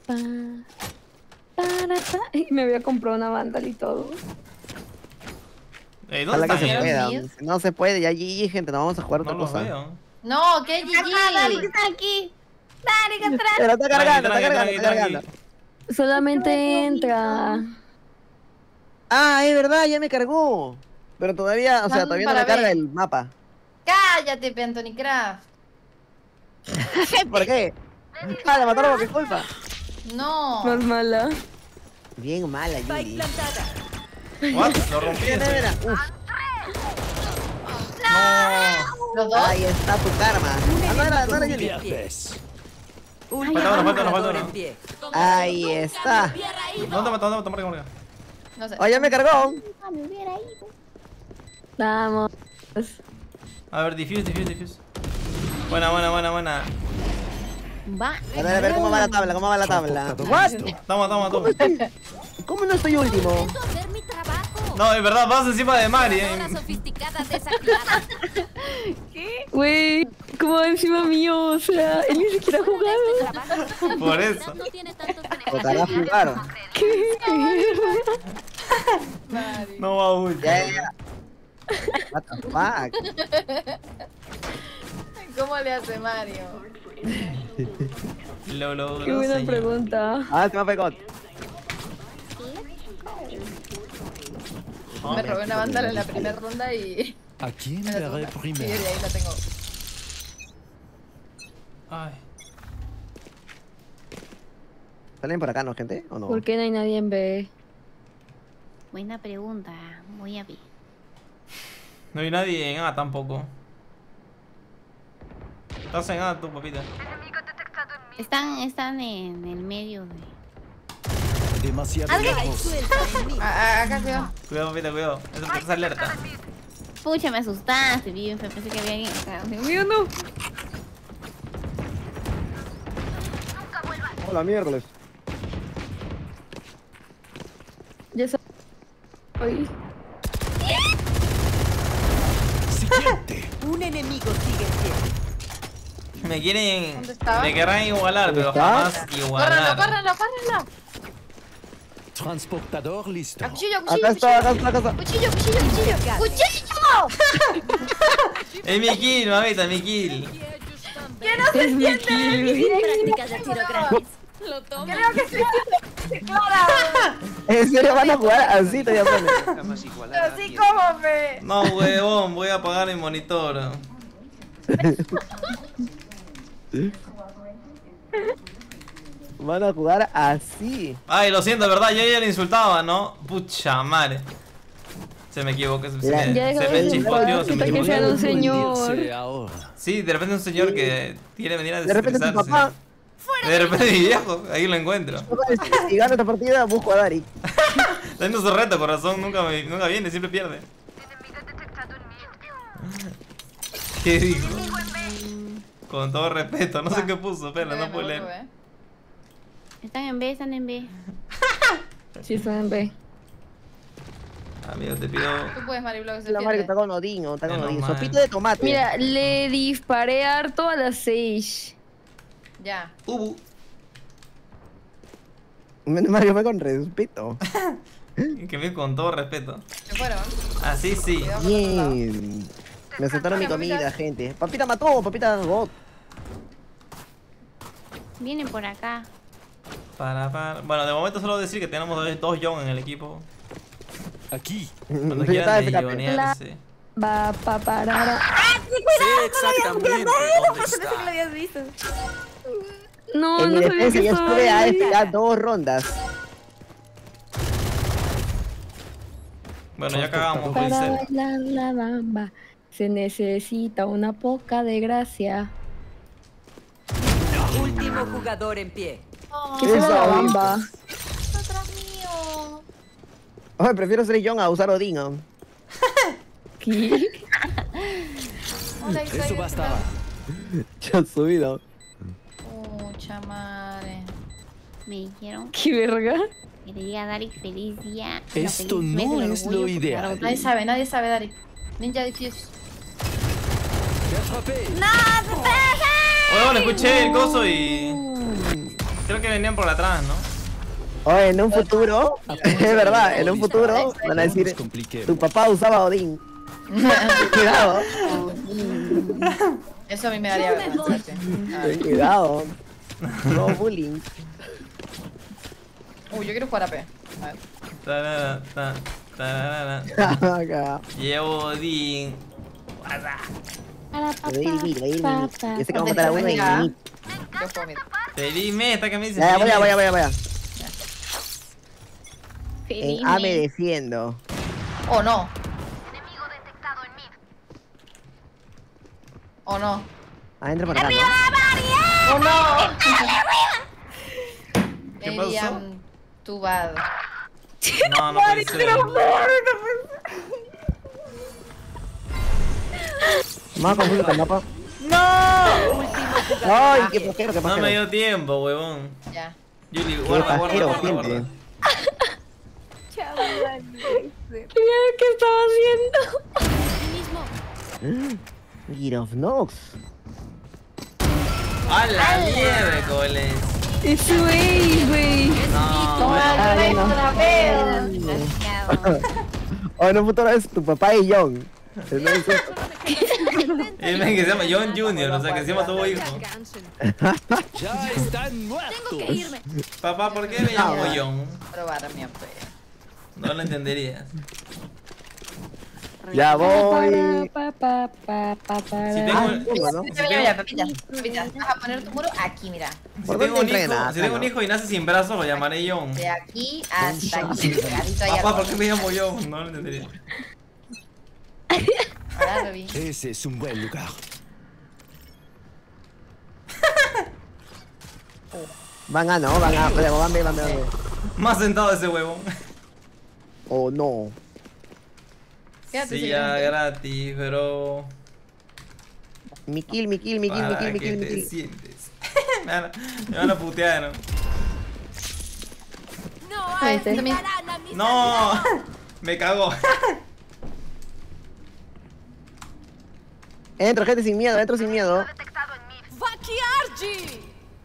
Y me había comprado una Vandal y todo. ¿Dónde Ojalá que están se ellos? pueda. ellos? No se puede, ya GG, gente, no vamos a jugar No otra los cosa. veo. No, ¿qué Acá, Darik GG? está aquí. Darik atrás. Pero está cargando, está Tranqui, cargando. Solamente entra. Ah, es verdad, ya me cargó. Pero todavía, o sea, Van todavía no para me carga B. el mapa. Cállate, Anthony Craft. ¿Por qué? Ah, la mataron por mi culpa. No. Más mala. Bien mala, Spike Yuri. plantada. What? Lo rompí. Mira, mira. Uf, ¿Los dos? ahí está tu karma. Ah, no era Yuri. Pierdes. Último Falta uno. jugador en pie. Ahí está. ¿Dónde mató? Marca? No sé. Oye, ya me cargó. Ah, me hubiera ido. Vamos. A ver, diffuse. Buena. Va. A ver cómo va la tabla, What? Toma. ¿Cómo no estoy último? Hacer mi trabajo. No, es verdad, vas encima de Mari, Computadora sofisticada desactivada. Güey, como va encima mío, o sea, él ni siquiera ha jugado. Por eso. No tiene tantos Tocará jugar. ¿Qué? No va último. Ya. What the fuck? ¿Cómo le hace Mario? Lo logró, Qué buena señor. pregunta. Ah, se me pegó. Me robé una Vandal en la primera ronda y... ¿A quién en la veré segunda. Y primero? desde ahí la tengo. Ay. ¿Salen por acá, no, gente? ¿O no? ¿Por qué no hay nadie en B? Buena pregunta. Voy a ver. No hay nadie en A tampoco. Estás en A tú, papita. Están en el medio de... Demasiado Alguien- lejos. Acá, cuidado. Cuidado, papita, cuidado. Eso porque es alerta. Pucha, me asustaste, bien. Pensé que había alguien acá. Dios mío, no. Hola, miércoles. Ya soy. Siguiente. Un enemigo sigue en pie. Me quieren. ¿Dónde estaba? Me querrán igualar, pero ¿Está? jamás ¡Córranlo, igualar. córranlo! Transportador listo. A cuchillo, Acá está. Cuchillo. Es mi kill, mamita, mi kill. Es mi kill. Prácticas de tiro gratis. Lo tomo. Creo que sí. ¿En serio van a jugar así? Te voy a poner. Jamás igualar a Así alguien. como me... No, huevón, voy a apagar el monitor. Van a jugar así. Ay, lo siento, ¿verdad? Yo ya le insultaba, ¿no? Pucha madre. Se me equivoquó, se Ya me deja de chispoteó, se me insultar, que sea chispoteó. un señor. Hundirse ahora. Sí, de repente un señor que quiere venir a De repente tu desestresarse. papá. De repente mi viejo, ahí lo encuentro. Si gano esta partida, busco a Dari. Está haciendo su reto, corazón, nunca viene, siempre pierde. ¿Qué dijo? Con todo respeto, no sé qué puso, espera, no puedo leer. Están en B. Sí, están en B. Amigo, te pido. Tú puedes, Mariblo, que se La madre que está pierde. con Odín, ¿no? Está con Menos Odín. mal. Sopita de tomate. Mira, le disparé harto a las 6. Ya. Menos mal que fue con respeto. Que me con todo respeto. Se fueron. Así sí. Cuidado con otro lado. Bien. Me aceptaron mi Papita. comida, gente. Papita mató, papita bot. Vienen por acá. Bueno, de momento solo decir que tenemos dos Young en el equipo. Aquí. Cuando Yo estaba quieran FKP. yonearse. Va pa parara. Exactamente. ¿Dónde Pensé que lo está? habías visto. No, En mi no sabía defensa que ya estaba estuve a ahí. FK 2 rondas. Bueno, ya cagamos, Para dice. bailar la bamba se necesita una poca de gracia. Último jugador en pie. ¿Qué es la bamba? Atrás mío. Oye, prefiero ser John a usar Odín, ¿no? ¿Qué? Hola, Eso Isaías, bastaba. Ya has subido. Pucha madre. Me dijeron ¿Qué verga? que le diga a Darik feliz día. Esto feliz mes no del es orgullo lo por ideal. dar Nadie sabe, Dari. Ninja Diffuse. Te atrapé. Huevón, escuché el coso y... Creo que venían por atrás, ¿no? Oye, en un futuro, es verdad, en un futuro van a decir, tu papá usaba Odín. Cuidado. Eso a mí me daría vergüenza. Ten cuidado. No bullying. Yo quiero jugar a P. A ver. Tarara, tarara. Llevo Odín. Voy a ir mid. Ese que vamos a matar a uno y mid. Yo juego mid. Feliz esta que me dice. Ya, voy a. Feliz. En A me defiendo. Oh no. Oh no. Adentro para acá, ¿no? Oh no. ¿Qué Maybe pasó? I'm too bad. No, no puede ser. Más confuso que el mapa. ¡No! Ay, qué pajero, qué No me pajero. dio tiempo, huevón. Ya. Yuli, Qué guarda. pajero, gente. ¿Qué estaba haciendo? Gear of Nox. ¡A la miércoles! Es su güey. No, O en un futuro es tu papá y John. Es que se llama John Jr., o sea que se llama tu hijo. Ya están muertos. Papá, ¿por qué me llamo John? Probar a mi AP. No lo entenderías. Ya voy. Si tengo, Mira, papitas. Vas a poner tu muro aquí, mira. ¿Por tengo dónde un hijo, entrenas? si tengo un hijo y nace sin brazos, lo llamaré John. De aquí hasta aquí. Pegadito ahí Papá, al ¿por qué me llamo John? No lo entendería. Ahora lo vi. Ese es un buen lugar. Van A, no, van A. Van B. Más sentado ese huevón. Oh, no. Quédate, Sí, ya gratis, pero... Mi kill. ¿Para qué te sientes? me van a putear, ¿no? No Ahí está. aceptarán a mis ¡No! Me cagó. Entro, gente, sin miedo, Vaquiarji.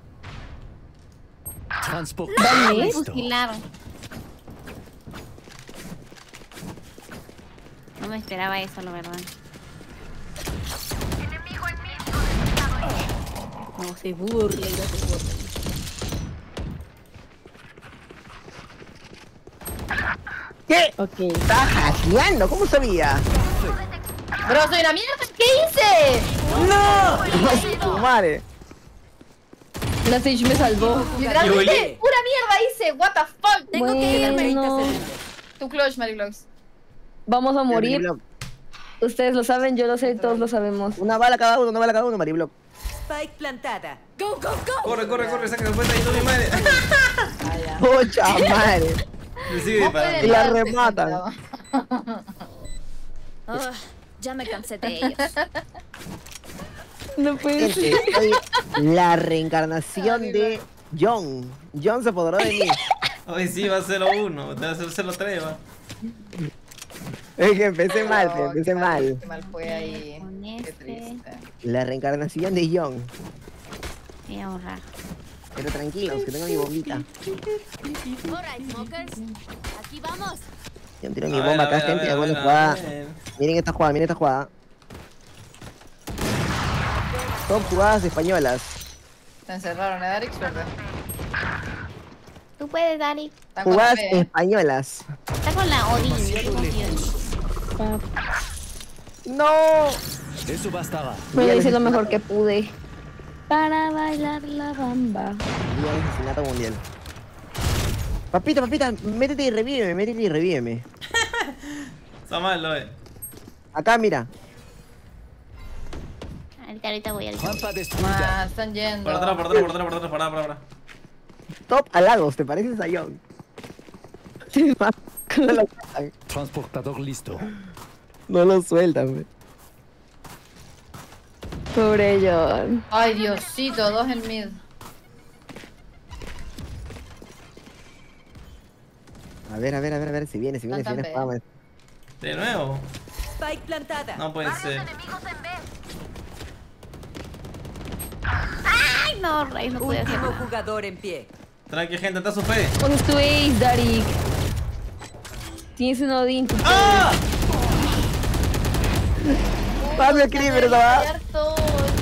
Transportador Me listo. fusilaron. No me esperaba eso, la verdad. No se burle, no se burle. ¿Qué? Ok. Estaba hackeando, ¿cómo sabía? Bro, soy una mierda. ¿Qué hice? Tu madre. La Sage me salvó. Literalmente, pura mierda hice. What the fuck. Tengo que irme. Bueno, Tu clutch, Mariblox. vamos a morir. Ustedes lo saben, yo lo sé, todos lo sabemos. Una bala cada uno, Mariblock. Spike plantada. Go, go, go. Corre, saca la puerta y tú mi madre. Ah, ya. Pocha madre. Me sigue disparando. Y la rematan. Ya me cansé de ellos. No puede ser. Gente, soy la reencarnación de John. John se apoderó de mí. Hoy sí va a 0-1, te va a hacer 0-3, va. Es que empecé mal, Oh, qué mal fue ahí. Con Qué este. triste. La reencarnación de John. Voy a ahorrar. Pero tranquilos, que tengo mi bombita. Alright, smokers. Aquí vamos. Yo tiro mi A ver, bomba a acá, ver, gente. a ver, Buena a jugada. ver. Miren esta jugada, Son jugadas españolas. Se encerraron, Darix, ¿verdad? Tú puedes, Dari. Están con Jugadas la P. Está españolas. con la Odin, yo te confío en ti. ¡No! Eso bastaba. Me lo hice lo mejor que pude. Para bailar la bamba. Día de asesinato mundial. Papita, métete y revíveme. Está mal, lo Acá, mira. Ahorita voy. Trampa destruida. Están yendo. Por atrás, para. Top halagos, ¿te pareces a John? No lo sueltan. Transportador listo. No lo sueltan, güey. Pobre John. Ay, Diosito, dos en mid. A ver, si viene, vamos. De nuevo. Spike plantada. No puede ser. ¡Ay, no, Rey! No puede hacer Último nada. jugador en pie. Tranqui, gente, está su fe. ¿Dónde es tu ace, Darik? Tienes un Odin. ¡Ah! Más de Creeper, ¿no? Cierto.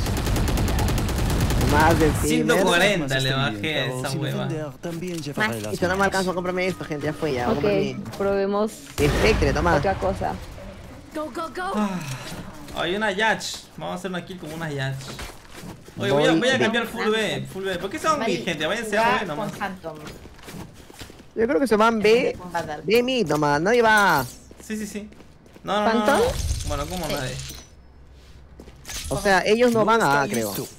Más de Creeper. 140 le bajé a esa Sin hueva. ofender, también llevaré las Yo no me mías. alcanzo a comprarme esto, gente. Ya fue, ya. Ok, probemos Espectre, toma. otra cosa. Go, go, go. Hay una Yatch. Vamos a hacer una kill como una Yatch. Oye, Voy voy a de- cambiar full B. Full B. ¿Por qué se van Mari, mid, gente? Váyanse a juega B nomás. con Phantom. Yo creo que se van B. Con Vandal. B mid nomás. Nadie va. Sí, sí, sí. No, no, no, no. ¿Phantom? Bueno, ¿cómo Sí. nadie? O sea, ellos no van a está A, creo. listo.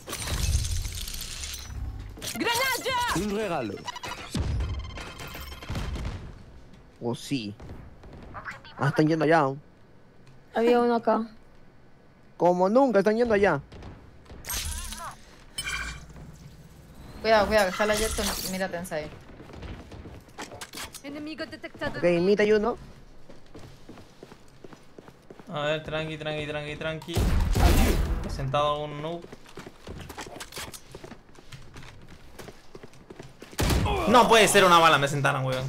Un regalo. O sí. Ah, están yendo allá. Había uno acá. Como nunca, están yendo allá. Cuidado, cuidado, que está la Jet con... Mira Tensei. Enemigo detectado. Ok, mid hay uno. A ver, tranqui, tranqui, tranqui, tranqui. He sentado un noob. No puede ser una bala, me sentaron, weón.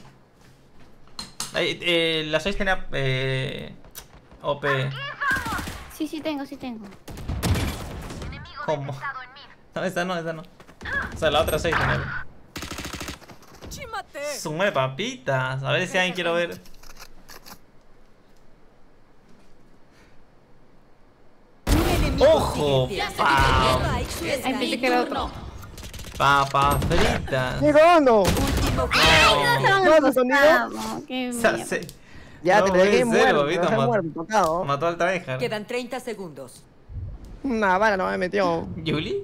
La 6 tenía OP. Sí, sí tengo, sí tengo. ¿Cómo? No, esa no, esa no. O sea, la otra 6 tenía. Sume papitas. A ver si alguien quiero ver. ¡Ojo! ¡Pau! Ay, pensé que era otro. Papa fritas. ¡Qué gono! No, ¿No, sonido? Qué O sea, mierda. Ya, No te puede dejé ser, muerto. Te bobito, dejé mat- muerto, tocado. Mató al tryhard. Quedan 30 segundos. Una bala no me metió. ¿Yuli?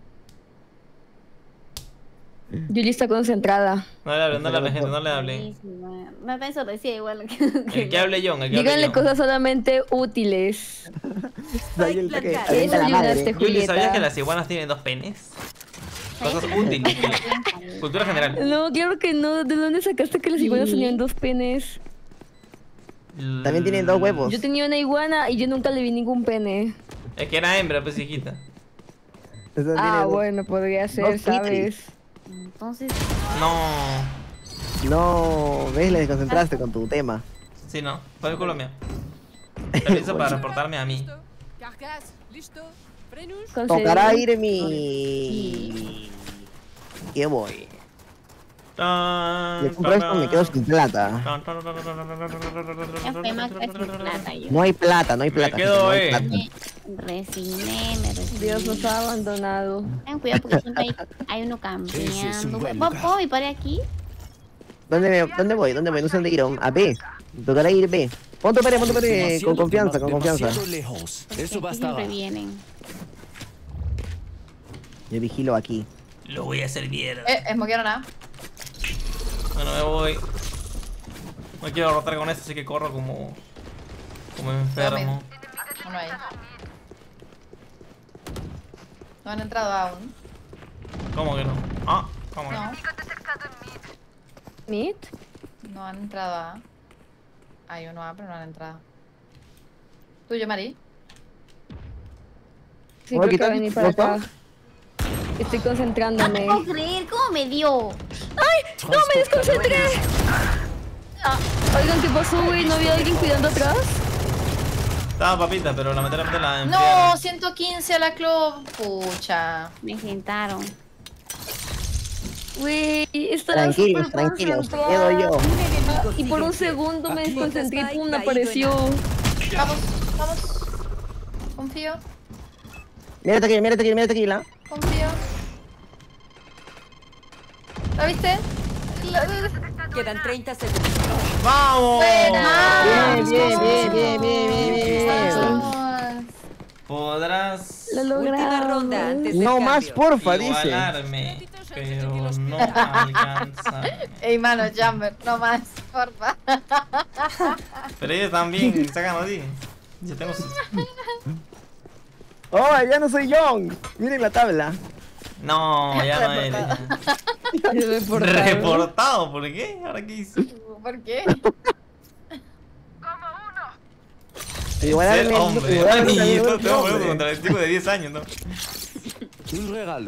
Yuli está concentrada. No le hablen, no le hablen, gente, no le hablen. Buenísima. Me pensó decía igual. El que hable John, el que hable Díganle John. cosas solamente útiles. Soy el que plantada. avienta la madre. Desayunaste, Yuli, ¿sabías Julieta. que las iguanas tienen 2 penes? Cosas útiles. Cultura general. No, claro que no. ¿De dónde sacaste que las iguanas tenían 2 penes? También tienen 2 huevos. Yo tenía una iguana y yo nunca le vi ningún pene. Es que era hembra, pues, hijita. Eso tiene Ah, dos- bueno, podría ser, dos ¿sabes? titris. Entonces, No. No, ves, le desconcentraste con tu tema. Sí, no. Fue el culo mío. Te lo hizo para reportarme a mí. Cargas, listo. Frenus. Tocará ir mi... ¿Qué voy? Le compro esto, me quedo sin plata. ya fue más que sin plata yo. No hay plata, no hay Me plata. quedo, no hay eh. plata. Me resigné, me resigné. Dios nos ha abandonado. Ten cuidado porque siempre hay uno Ese es un campeando. buen ¿Puedo lugar. me paré aquí? ¿Dónde voy? No sé dónde ir. A B. Tocará ir B. Pon tu pared, con Demasiado- confianza, con confianza. demasiado lejos. Porque Eso aquí bastaba. siempre vienen. Yo vigilo aquí. Lo voy a hacer mierda. Smokearon A. Bueno, me voy. No quiero rotar con esto, así que corro como enfermo. Uno ahí. No han entrado aún. ¿Cómo que no? Ah, ¿cómo que no? No, ¿Meet? no han entrado A. Hay uno A, pero no han entrado. ¿Tuyo, Mari? Sí, ¿Puedo creo que quitar va a venir para los dos? acá. Estoy No concentrándome. puedo creer, ¿cómo me dio? ¡No, me desconcentré! Ah, oigan, ¿qué pasó, güey? ¿No había alguien cuidando atrás? Estaba papita, pero lamentablemente la No, enfriaron. 115 a la club. Pucha. Me sentaron. Güey, estaba Tranquilos, súper tranquilos. concentrada. Quedo yo. Y por un segundo me Aquí. desconcentré y pum, Caído en apareció. Vamos, vamos. Confío, Mira tequila. confío. ¿La viste? Quedan 30 segundos. ¡Vamos! Buena. Bien. Vamos. Podrás Lo Última ronda logramos. antes del No más, cambio. porfa, dice. igualarme, pero no alcanza. Ey, mano, Jumper, no más, porfa. Pero ellos también sacan así. Yo tengo sus... Oh, ya no soy Young. Miren la tabla. No, ya no eres. Reportado. Reportado, ¿por qué? ¿Ahora qué hice? ¿Por qué? Igualarme Ser hombre, igualarme manito, también te un voy a hombre. contra el tipo de 10 años, ¿no? Un regalo.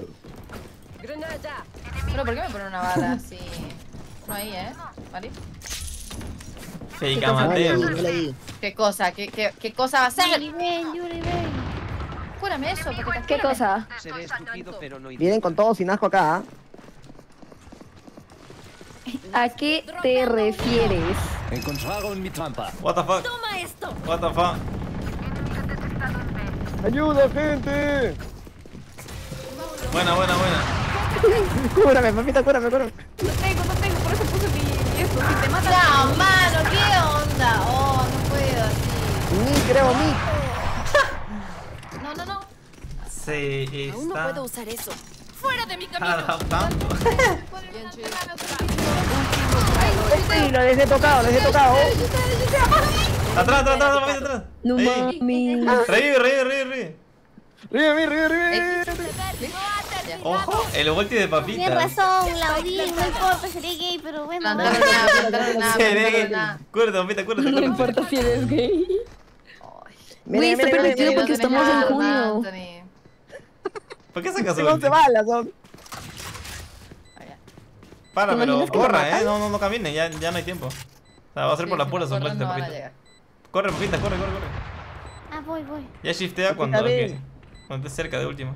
Pero ¿por qué me ponen una bala así? No ahí, Mari. Fake Mateo. ¿Qué cosa? ¿Qué cosa va a ser? Yuri, ven. Cúrame eso, porque te ¿Qué cosa? Seré estúpido, pero no Vienen con todo sin asco acá. ¿A qué te refieres? Encontraron mi trampa. What the fuck? Toma esto. What the fuck? ¡Ayuda, gente! Buena. Cúrame, papita, cúrame. No tengo, por eso puse mi esto. Si te matan. No, mano, ¿qué onda? Oh, no puedo así. Ni creo, ni. No. Se Aún no puedo está usar eso. ¡Fuera de mi camino! adaptando. Sí, lo dejé tocado. Atrás. No Ahí. mami. Revive. Ríe. Ojo, el ulti de papita. Tienes razón, Laudín, no importa, seré gay, pero bueno. Cúrate, papita, cúrate. No importa si eres gay. Güey, está Mira. permitido porque estamos en junio. ¿Por qué sacas No ulti? se balas, son. Para, ¿Te pero imaginas que corra, lo matan? No camine, ya no hay tiempo. O sea, va a ser por las puras son clases de papita. Corre, papita, corre. Ah, voy. Ya shiftea cuando estés cerca de última.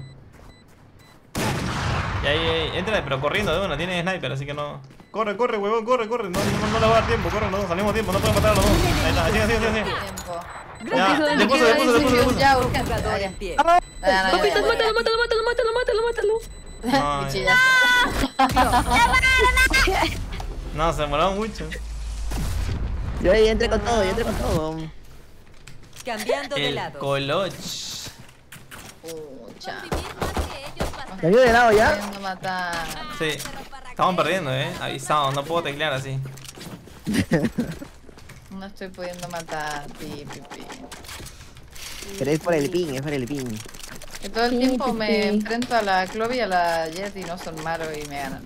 Y ahí, entra, pero corriendo de una, tiene sniper, así que no. Corre, huevón, corre. No le va a dar tiempo, corre los dos, al mismo tiempo, no pueden matar a los dos. Ahí está, sigue. Ya, le puso. Ya, urgente. Jugador en pie. Papita, mátalo. Ay. No, se demoraron mucho. Yo ahí entré con todo. Cambiando de El lado. coloch. Pucha. ¿Te ayudo de lado ya? Queriendo matar. Sí, estamos perdiendo, avisado, no puedo teclear así. No estoy pudiendo matar, pipi. Pero es por el ping. Que todo el Sí, tiempo me pipi. enfrento a la Clovey y a la Jet y no son malos y me ganan.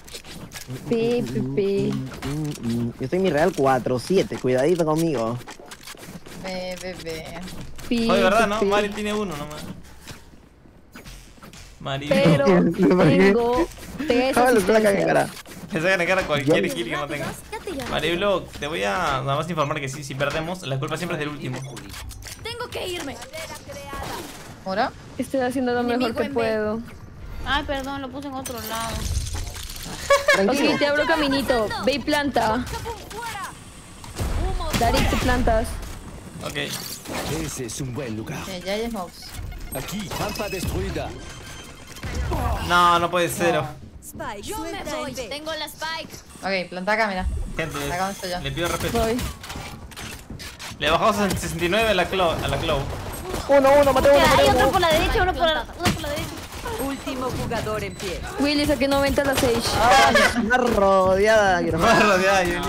Pi. Yo soy mi real 4-7, cuidadito conmigo. Bebé. Oye, ¿verdad, no? Mari tiene uno nomás. Mari. Pero tengo Ah, lo sacan en cara. Le sacan en cara cualquier kill que no tenga. Ya te llamo. Mariblo, te voy a nada más informar que si perdemos, la culpa siempre es del último. Tengo que irme. ¿Mora? Estoy haciendo lo mejor que puedo. Ay, perdón, lo puse en otro lado. Tranquilo. Ok, te abro caminito. Ve y planta. Darik, te plantas. Ok. Ese es un buen lugar. Ya hay smokes. Aquí, trampa destruida. No puede ser. Spike, Yo me suelta voy. en B. Tengo la spike. Ok, planta acá, mira. Gente, Acá donde estoy yo. le pido respeto. Voy. Le bajamos a 69 a la Clow. Uno, maté uno. Hay otro por la derecha, uno por la derecha. Último jugador en pie. Willy, saqué 90 a las 6. Más rodeada. Más rodeada, Yuli.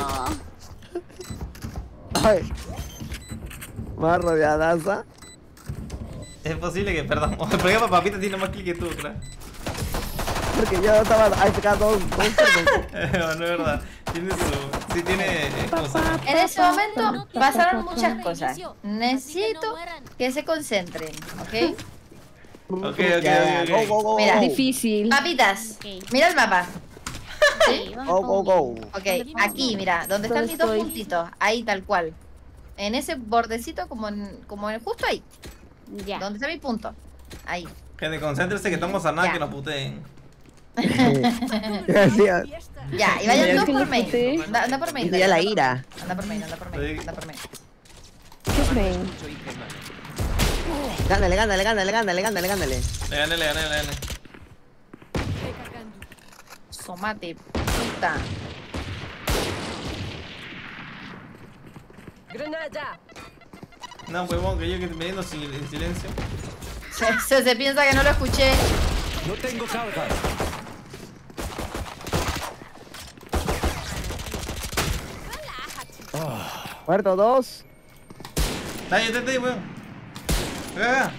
Ay. Más rodeadaza. Es posible que perdamos. Porque papita tiene más kill que tú, claro. Porque yo estaba AFK dos No es verdad. Tiene su. Sí, tiene. Cosas. En ese momento pasaron muchas cosas. Necesito que se concentren, ¿ok? Ok. Go. Mira. Difícil. Papitas, Ok. mira el mapa. Sí, Go. Ok, aquí, mira, donde están mis dos estoy? puntitos. Ahí, tal cual. En ese bordecito, como en justo ahí. Ya. Donde está mi punto. Ahí. Gente, concéntrese que estamos a nada Ya. que nos puteen. Gracias. Ya, y vayan Ya todos que por me main. puté. Anda por main. Y ya la ira. Anda por main. ¿Qué es main? Mucho hice mal. Gánale. Le gané. Somate, puta. Granada. No, huevón, que yo que me yendo en silencio. Se piensa que no lo escuché. No tengo cargas. Muerto 2. Dale, weón. Venga.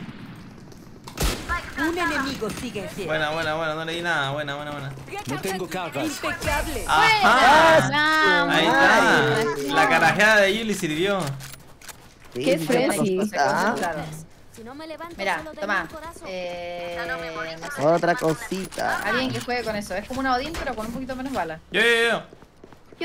Un enemigo sigue en pie. Buena, no leí nada. Buena. No tengo cargas. Impecable. Ajá. Ahí Ay. está. La carajeada de Yuli sirvió. ¿Qué es Frenzy? Se concentraron. Si no me levanto, Mira, solo tengo toma. un corazón. No sé. Otra cosita. Alguien que juegue con eso. Es como una Odín, pero con un poquito menos balas. Yo. Yo.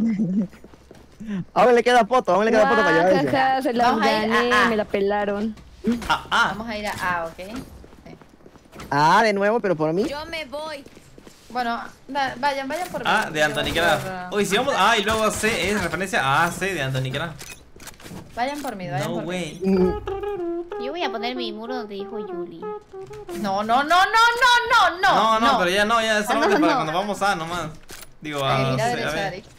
Aún le queda foto, aún le queda foto para llevar ese. Jaja, se la Vamos a ir gané, a A. me la pelaron. Vamos a ir a A, ¿ok? Sí. Ah, de nuevo, pero por mí. Yo me voy. Bueno, vayan por mí. A de Anthony Craft. Uy, si vamos A y luego C es referencia a AC de Anthony Craft. Vayan por mí, vayan No por mí. way. Yo voy a poner mi muro donde dijo Yuli. No, No, pero ya no, ya solamente para cuando vamos A nomás. Digo, a Mira C, a derecha, ver. Eric.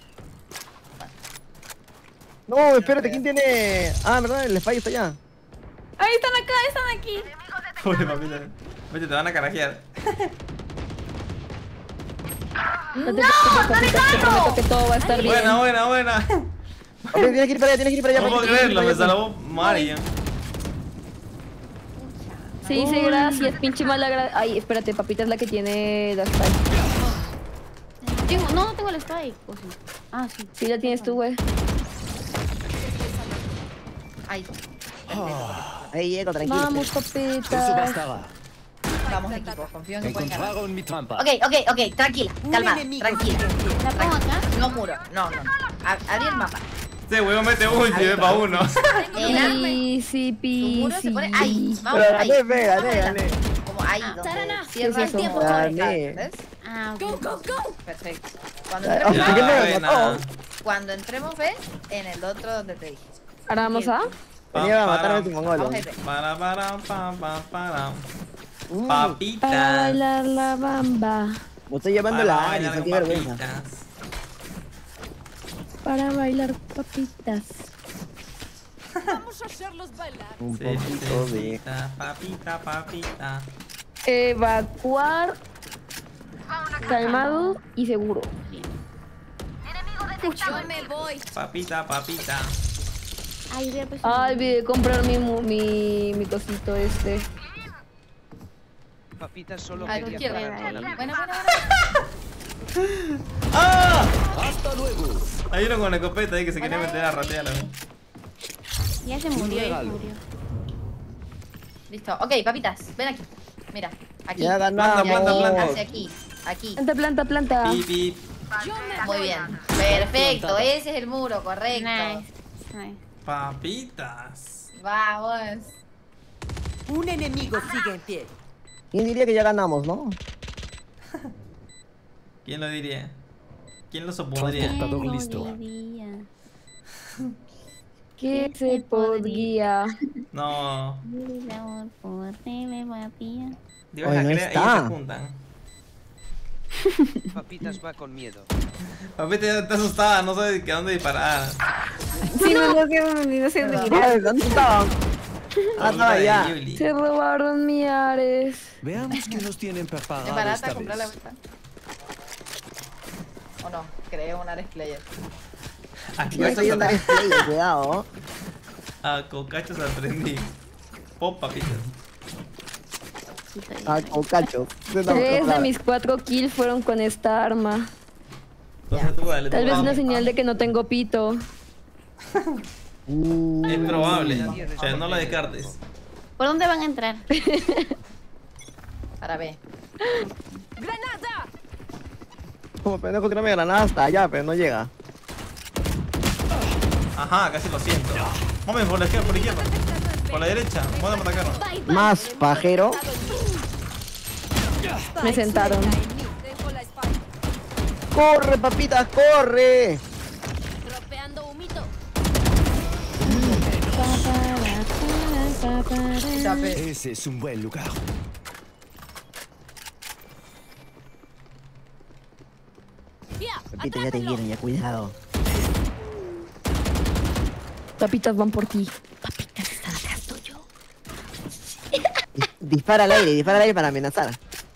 No, espérate, ¿quién tiene...? Ah, ¿verdad? El Spy está allá. Ahí están acá, están aquí. Pobre papita. Vete, te van a carajear. No te preocupes, te prometo que todo va a estar bien. Buena. Ok, tienes que ir para allá, No puedo creerlo, me salvó Mario. Sí, dice gracias, pinche mala. Ay, espérate, papita es la que tiene la spike. No tengo el spike. ¿O sí? Ah, sí. Sí, la tienes tú, güey. Ay, Ahí llego, tranquilo. Vamos, Eso papitas. bastaba. vamos equipo, confío en que pueden ganar. Encontraron mi trampa. Ok, tranquila, calma, tranquila. ¿La pongo acá? No muro, no. Abrí el mapa. Este huevo mete ulti, ve pa' uno. Easy Tu muro se pone ahí, peasy. vamos Pero ahí. gané. Como ahí, donde Tarana. cierra el ¿Qué es tiempo. eso? Gané. ¿Ves? Ah, Go, ok. go, go. Perfecto. Cuando Ah, entremos, ¿por qué me buena. cuando entremos, ¿ves? En el otro donde te dije. Ahora vamos a. Venía a matarme a tu mongolo. Vamos a ir. Para. Mm, Para Papitas. bailar la bamba. me estoy llevando Para la bailar Ares, con qué vergüenza. papitas. Para bailar papitas. Vamos a hacerlos bailar. Un Sí, poquito de... necesita papita. Evacuar. Calmado y seguro. Yo me voy. Papita. Ay, voy a empezar. Ay, olvidé comprar mi cosito este. Papitas solo A tu quería izquierda. parar con la vida. Bueno. ¡Ah! Hasta luego. Hay uno con la escopeta ahí que se quería meter a ratear. Ya se murió, ya se murió. Listo. Ok, papitas, ven aquí. Mira, aquí. Ya ganamos. Planta. Hacia aquí. Aquí. Planta. Pip. Muy bien. Perfecto. Ese es el muro, correcto. Nice. Papitas. Vamos. Un enemigo sigue en pie. ¿Quién diría que ya ganamos, no? ¿Quién lo diría? ¿Quién lo supondría? Transportador listo. ¿Qué se podría? No. Dios, Oye, la no crea, está. ellos se juntan. Papitas va con miedo. Papita está asustada, no sabe de dónde disparar. Sí, no sé dónde mirar. Ay, ¿dónde estaban? Ah, estaba ya. Yuli. Se robaron mi Ares. Veamos qué nos tienen ¿Es preparado barata esta comprar la vez. vuelta? ¿O no? Creo un Ares Player. Aquí Yo soy un Ares Player, cuidado. a cocachos aprendí. Pop, papitas. Ah, con cachos. 3 de mis 4 kills fueron con esta arma. Entonces tú dale, Tal tú vez dale. una señal de que no tengo pito. Es probable, o sea, no la descartes. ¿Por dónde van a entrar? Para B. ¡Granada! Como pendejo tirame granada hasta allá, pero no llega. Ajá, casi lo siento. Vamos por la izquierda, por la izquierda. Por la derecha, vamos a atacarnos. Más pajero. Me sentaron. Dejo la espalda. ¡Corre, papitas, corre! Dropeando humito. Chape. Ese es un buen lugar. ¡Ya! Papita, ya te vieron, ya cuidado. Papitas van por ti. Papitas están atrás tuyo. Dispara al aire para amenazar.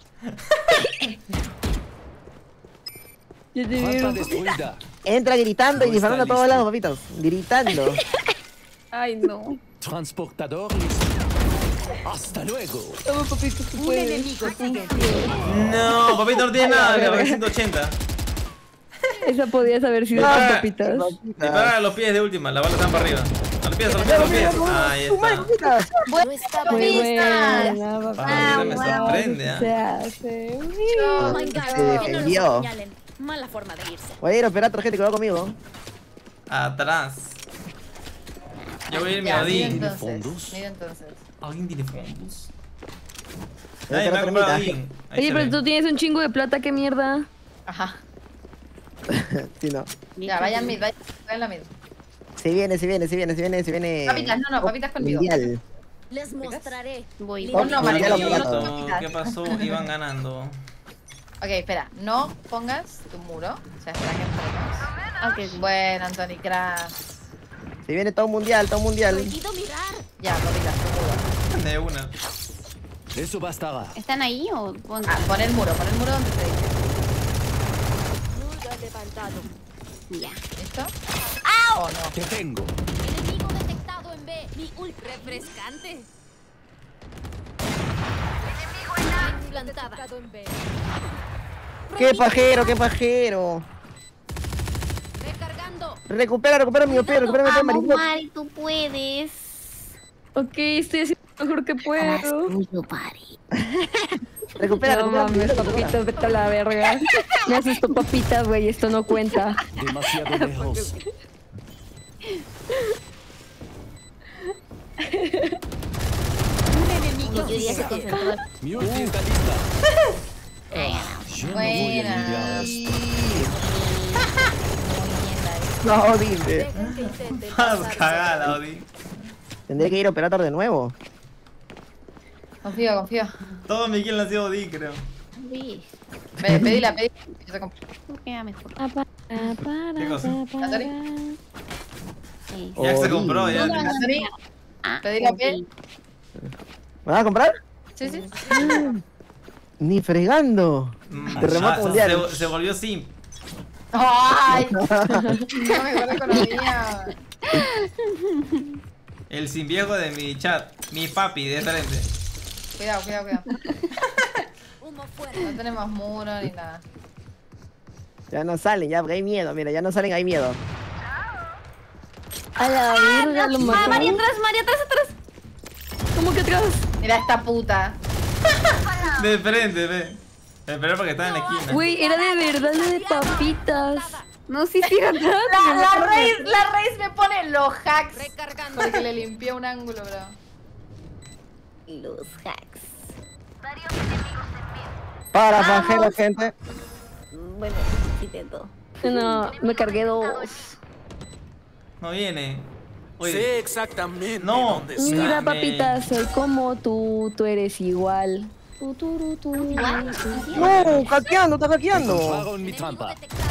Ya te Trampa vieron. destruida. Entra gritando y No disparando a está todos listo. lados, papitos. Gritando. Ay, no. Transportador listo. Hasta luego. Vamos, papitos, tú Un puedes. enemigo sigue en pie. No, papito no tiene nada, que 180. Esa podías haber sido Ah, con papitas. Dispara a los pies de última, la bala está para arriba. A pies, sobre los pies. Ahí está. Muy buena, Papita me sorprende, Se hace. Se defendió. Mala forma de irse. Voy a ir a operar, gente, que va conmigo. Atrás. Yo voy a ir mi Ya, mira Odín. entonces. Mira entonces. Odín tiene fondos. Voy a Ay, me ha operar comprado termita. Odín. Ahí Oye, se pero ve. tú tienes un chingo de plata, qué mierda. Ajá. Sí, no. Ya, vayan mid, vayan la mid. Se viene. Papitas, no, papitas conmigo. Mundial. Les mostraré. Voy. No, no, Mundial marica, o yo plato. no papitas. ¿Qué pasó? Iban ganando. Ok, espera, no pongas tu muro. O sea, espera que entremos. Bueno, Anthony, crash. Se viene todo mundial. Prohibido mirar. Ya, papitas, tu muro. De una. Eso bastará. ¿Están ahí o pon? Pon el muro donde te dije. Nulga levantado. Ya. ¿Listo? ¿O no? Te tengo. Enemigo detectado en B. Mi ult refrescante. Enemigo implantada. En B. ¡Qué pajero! Recargando. Recupera mi OP, recupera mi OP, Vamos, marico. Mari, tú puedes. Ok, estoy haciendo lo mejor que puedo. Tuyo, Pari. Recupera. No mames, papito, vete a la verga. Me haces tu papita, güey, esto no cuenta. Demasiado lejos. Un enemigo Yo ya se sigue en pie. concentró. Mi ulti está lista. Yo no voy a Buena. lidiar. No, dime. Dejen que intenten Más pasarse. cagada, Odín. Tendré que ir a operator de nuevo. Confío. Todo mi kill ha sido Odín, creo. Sí. Pedila. Yo te compro. Queda mejor. ¿Qué cosa? Sí. Ya se compró, ya. Anthony, Ah, Pedila, ok. pedila. ¿Me vas a comprar? Sí. Ni fregando. Terremoto mundial. Se volvió simp. ¡Ay! No mejor economía. El sin viejo de mi chat. Mi papi, de frente. Cuidado. Humo fuera. No tenemos muro ni nada. Ya no salen, ya porque hay miedo, mira, ya no salen, hay miedo. A la verga, lo mató. Mari, atrás. ¿Cómo que atrás? Mira esta puta. De frente, ve. Espera porque está en la esquina. Güey, era de verdad lo de papitas. No, sí, atrás. La Reis me pone los hacks. Recargando. Porque le limpié un ángulo, bro. Los hacks. Para pajero, gente. Bueno, sí intento. No, me cargué 2. No viene. Oye, Sé exactamente No. dónde está. Mira, Dame. papitas, soy como tú eres igual. Tú. No, hackeando, está hackeando. Encontraron mi trampa. Detectado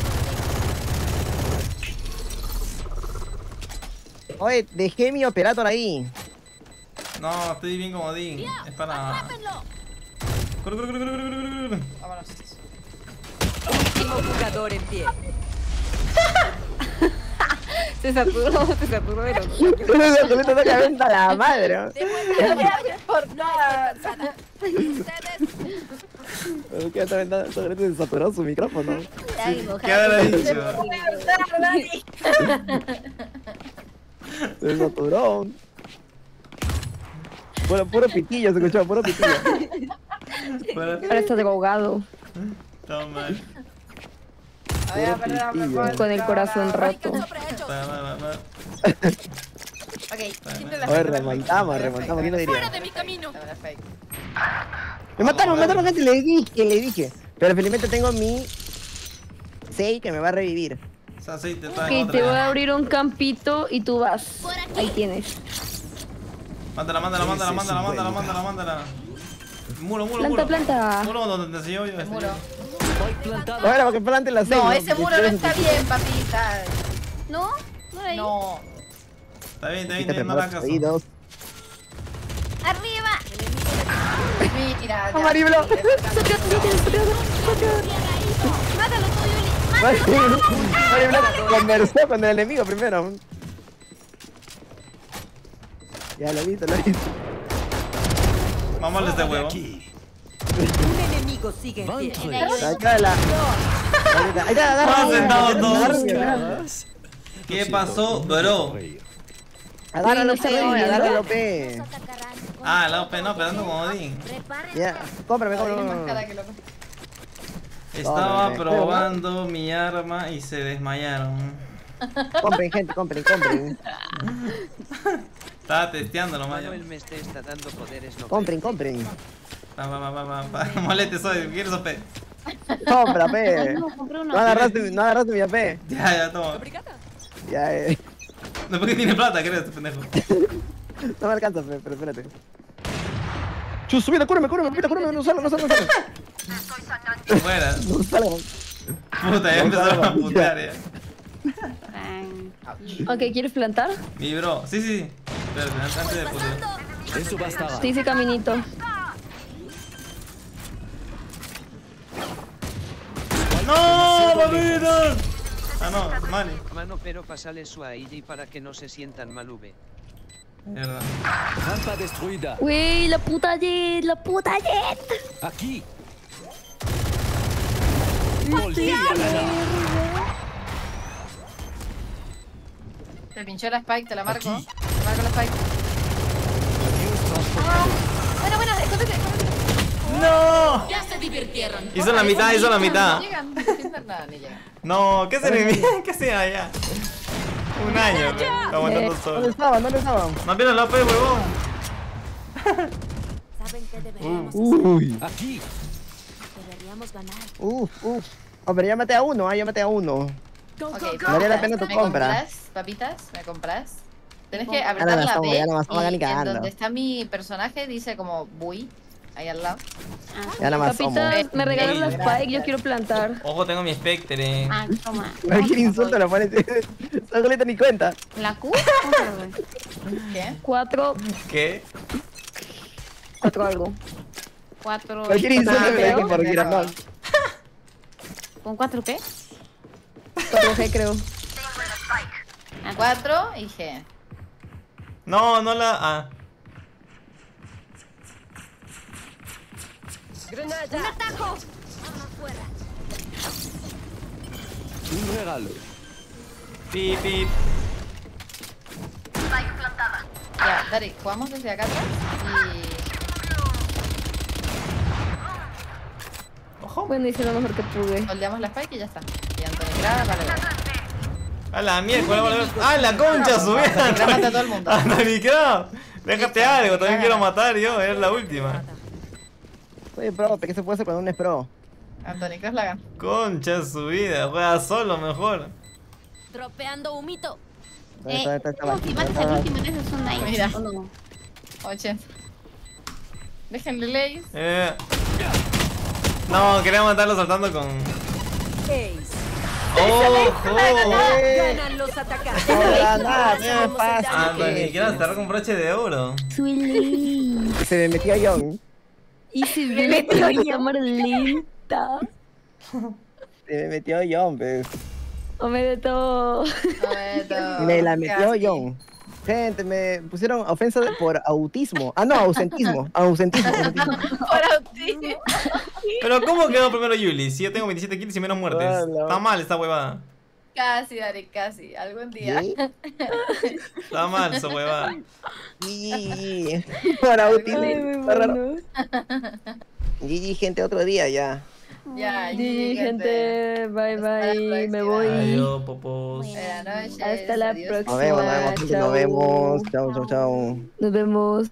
en B. Oye, dejé mi operator ahí. no, estoy bien como Odín. Es para. Atrápenlo. Corre. Vámonos. Último jugador en pie. Se saturó de los... Tú me toca venta la madre. ¿No? Por nada. ¿Qué está ventando? Se saturó su micrófono. ¿Qué habrá dicho? Se saturó. Puro pitillo, se escuchó, puro pitillo. Ahora estás drogado. Toma. Con el corazón roto. Va. Ok, siempre la Oye, gente me remontamos, cuenta. ¿quién lo diría? Fuera de mi camino. La verdad, fake. Me mataron, gente, le dije. Pero felizmente tengo mi 6 que me va a revivir. Esa aceite está en Ok, otra. te voy a abrir un campito y tú vas. Por aquí. Ahí tienes. Mándala. Muro. Planta. Muro donde te enseñó yo. Muro. Voy plantado. Ahora, porque plante la 6. No, ese muro no está bien, papita. ¿No? ¿No era ahí? No. Está bien, no la caso. Oídos. ¡Arriba! Mira, ¡Oh, Mariblo! ¡Mátalo tú, Yuli! Mariblo conversó con el enemigo primero. Ya lo he visto. Vamos a este huevo. Aquí. Un enemigo sigue en pie. Sácala. Ahí está, Vamos sentados todos. agarra. ¿Qué pasó, bro? Agárralo, está pe, reviviendo. agárralo, pe. Ah, la OP no, pero ando como Odín. Ya, cómprame, Tiene más cómprame. cara que lo... Estaba Cómprame. probando mi arma y se desmayaron. Compren, gente, compren. Estaba testeándolo, Manuel Mayo. me está dando poderes no. Compren. Molete soy, ¿quieres OP? Compra, pe. No, compré uno. No agarraste mi AP. Ya, toma. Ya, No, porque tiene plata, creo, este pendejo. no me alcanza, pe, pero espérate. Chus, subida, cúrame, no salga. Fuera. No salga. Puta, ya empezaron a putear ya. Ok, ¿quieres plantar? Mi bro, sí. Pero antes de putear. Eso bastaba. Sí, sí, caminito. ¡No, papito! Ah, no, Mani. Mano, pero pasale su AID para que no se sientan mal V. Mierda. Rampa destruida. Güey, la puta Jet. Aquí. Te pinchó la Spike, te la marco. Aquí. Te marco la Spike. Bueno, escóndete. ¡No! Ya se divirtieron. Hizo la mitad. No llegan, no hacen nada, ni llegan. No, ¿qué se me ¿Qué se allá? Un año, me está aguantando solo. ¿Dónde estaban? No pierdas la P, huevón. Saben que deberíamos Uy. Aquí. deberíamos ganar. Oh, pero ya maté a uno, Ok, Vale la pena tu ¿me compra. compras, papitas? ¿Me compras? Tenés que Ya apretar no la estamos, B ya no estamos y ni en cagando. donde está mi personaje dice como Bui, ahí al lado. Ya nada más Papita, somos. me regaló la Spike, yo quiero plantar. Ojo, tengo mi Spectre. Ah, toma. Cualquier insulto lo pones. Solita ni cuenta. ¿La Q? ¿Qué? 4 ¿Qué? algo. 4. Cualquier insulto me creo. dejen por Girardot. ¿Con 4 qué? 4G creo. 4 y G. No, no la. Ah. Un regalo. Pip. Ya, Dari, jugamos desde acá atrás Bueno, hice lo mejor que pude. y holdeamos la Spike y ya está. Y Antonio Grada, vale. A la mierda, ¡ah, la concha subida! Antonio Grada mata a todo el mundo. Antonio Grada, déjate algo, también quiero matar yo, es la última. Oye, pro, ¿qué se puede hacer cuando uno es pro? Antonio Cross la gana. Concha subida, juega solo mejor. Dropeando humito. Mates al último en esa zona ahí. Mira. ¿O no? 80. Déjenle leyes. No, quería matarlo saltando con. Ace. ¡Ojo! Ganan los atacantes. Nada, no es fácil. Antonio Grada cerró con broche de oro. Sueli. Se me metió John. Y se ve la cámara lenta. Se me metió John, pues. Ome de todo. Me la metió John. Gente, me pusieron ofensa por autismo. Ah, no, ausentismo. Ausentismo. Por autismo. Pero ¿cómo quedó primero Yuli? Si yo tengo 27 kills y menos muertes. Hola. Está mal esta huevada. Casi, Dari, casi. Algún día. Está mal esa huevada. Por Ay, autismo. muy Está raro. bueno. GG, gente, otro día ya. Ya, Sí, gente. Bye, bye. Me voy. Adiós, popos. Buenas noches. Hasta la adiós. próxima. Nos vemos, gente, nos vemos. Chao. Nos vemos.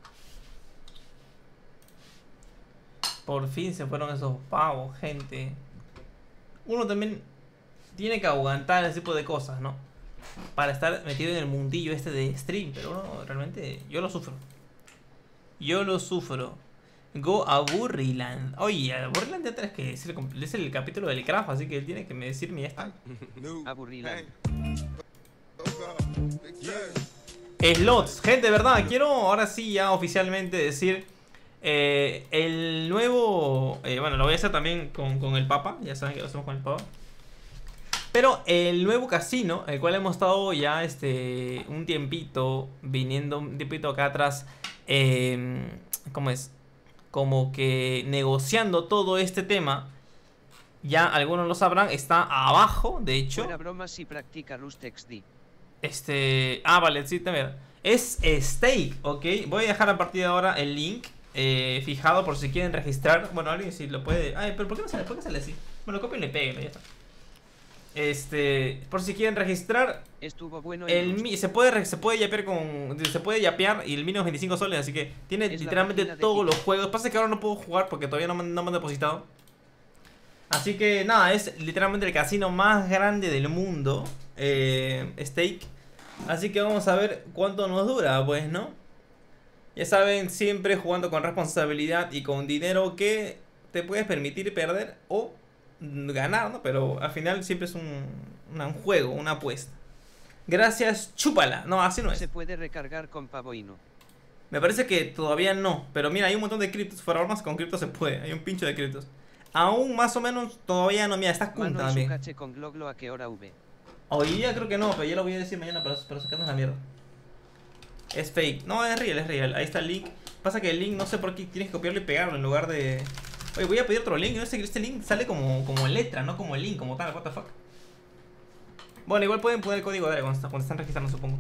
Por fin se fueron esos pavos, gente. Uno también tiene que aguantar ese tipo de cosas, ¿no? Para estar metido en el mundillo este de stream. Pero uno realmente, yo lo sufro. Go a Burryland. Oye, a Burryland ya tenés que decir, es el capítulo del craft, así que él tiene que decirme ya está. Aburrida. Slots, gente, de verdad, quiero ahora sí ya oficialmente decir el nuevo, bueno, lo voy a hacer también con el Papa, ya saben que lo hacemos con el Papa. Pero el nuevo casino, el cual hemos estado ya un tiempito viniendo, un tiempito acá atrás, ¿cómo es? Como que negociando todo este tema. Ya algunos lo sabrán, está abajo, de hecho. Buena broma si practica Rust XD. Vale, sí, también. Es Stake, ¿ok? Voy a dejar a partir de ahora el link fijado por si quieren registrar. Bueno, alguien si lo puede... Ay, pero ¿por qué no sale así? Bueno, copien y le peguen, ya está. Por si quieren registrar. Estuvo bueno. Se puede yapear con. Se puede yapear y el mínimo es 25 soles. Así que tiene literalmente todos los juegos. Pasa que ahora no puedo jugar porque todavía no me han depositado. Así que nada, es literalmente el casino más grande del mundo. Stake. Así que vamos a ver cuánto nos dura, pues, ¿no? Ya saben, siempre jugando con responsabilidad y con dinero que te puedes permitir perder o ganar, ¿no? Pero al final siempre es un juego, una apuesta. Gracias, chúpala. No, así no es. Se puede recargar con Pavoino. Me parece que todavía no. Pero mira, hay un montón de criptos. Fuera bromas, con criptos se puede. Hay un pincho de criptos. Aún más o menos todavía no. Mira, estás Kun también. Con Gloglo, ¿a qué hora V? Hoy día creo que no, pero ya lo voy a decir mañana para sacarnos la mierda. Es fake. No, es real, es real. Ahí está el link. Pasa que el link no sé por qué tienes que copiarlo y pegarlo en lugar de... Oye, voy a pedir otro link. No sé, este link sale como letra, no como link, como tal. What the fuck. Bueno, igual pueden poner el código de área cuando están registrando, supongo.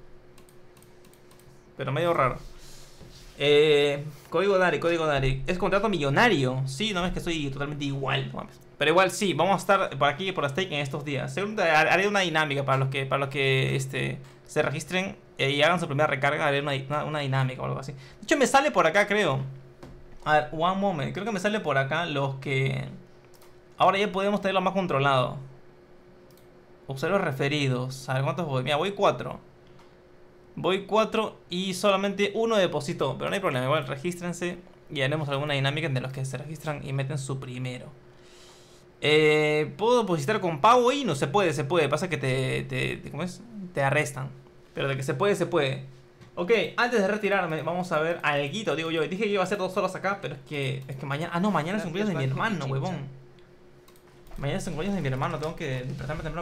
Pero medio raro. Código Dari. Es contrato millonario. Sí, no es que soy totalmente igual. Pero igual sí, vamos a estar por aquí por Stake en estos días. Seguramente haré una dinámica para los que se registren y hagan su primera recarga. Haré una dinámica o algo así. De hecho me sale por acá, creo. A ver, one moment. Creo que me sale por acá los que... Ahora ya podemos tenerlo más controlado. Usuarios referidos. A ver, ¿cuántos voy? Mira, voy 4. Voy 4 y solamente uno depositó. Pero no hay problema, igual regístrense y haremos alguna dinámica de los que se registran y meten su primero. ¿Puedo depositar con pago? Y no se puede. Pasa que ¿cómo es? Te arrestan. Pero de que se puede. Ok, antes de retirarme, vamos a ver alguito, digo yo. Dije que iba a hacer 2 horas acá, pero es que mañana... Ah, no, mañana es cumpleaños de mi hermano, huevón. Mañana es cumpleaños de mi hermano, tengo que despertarme temprano.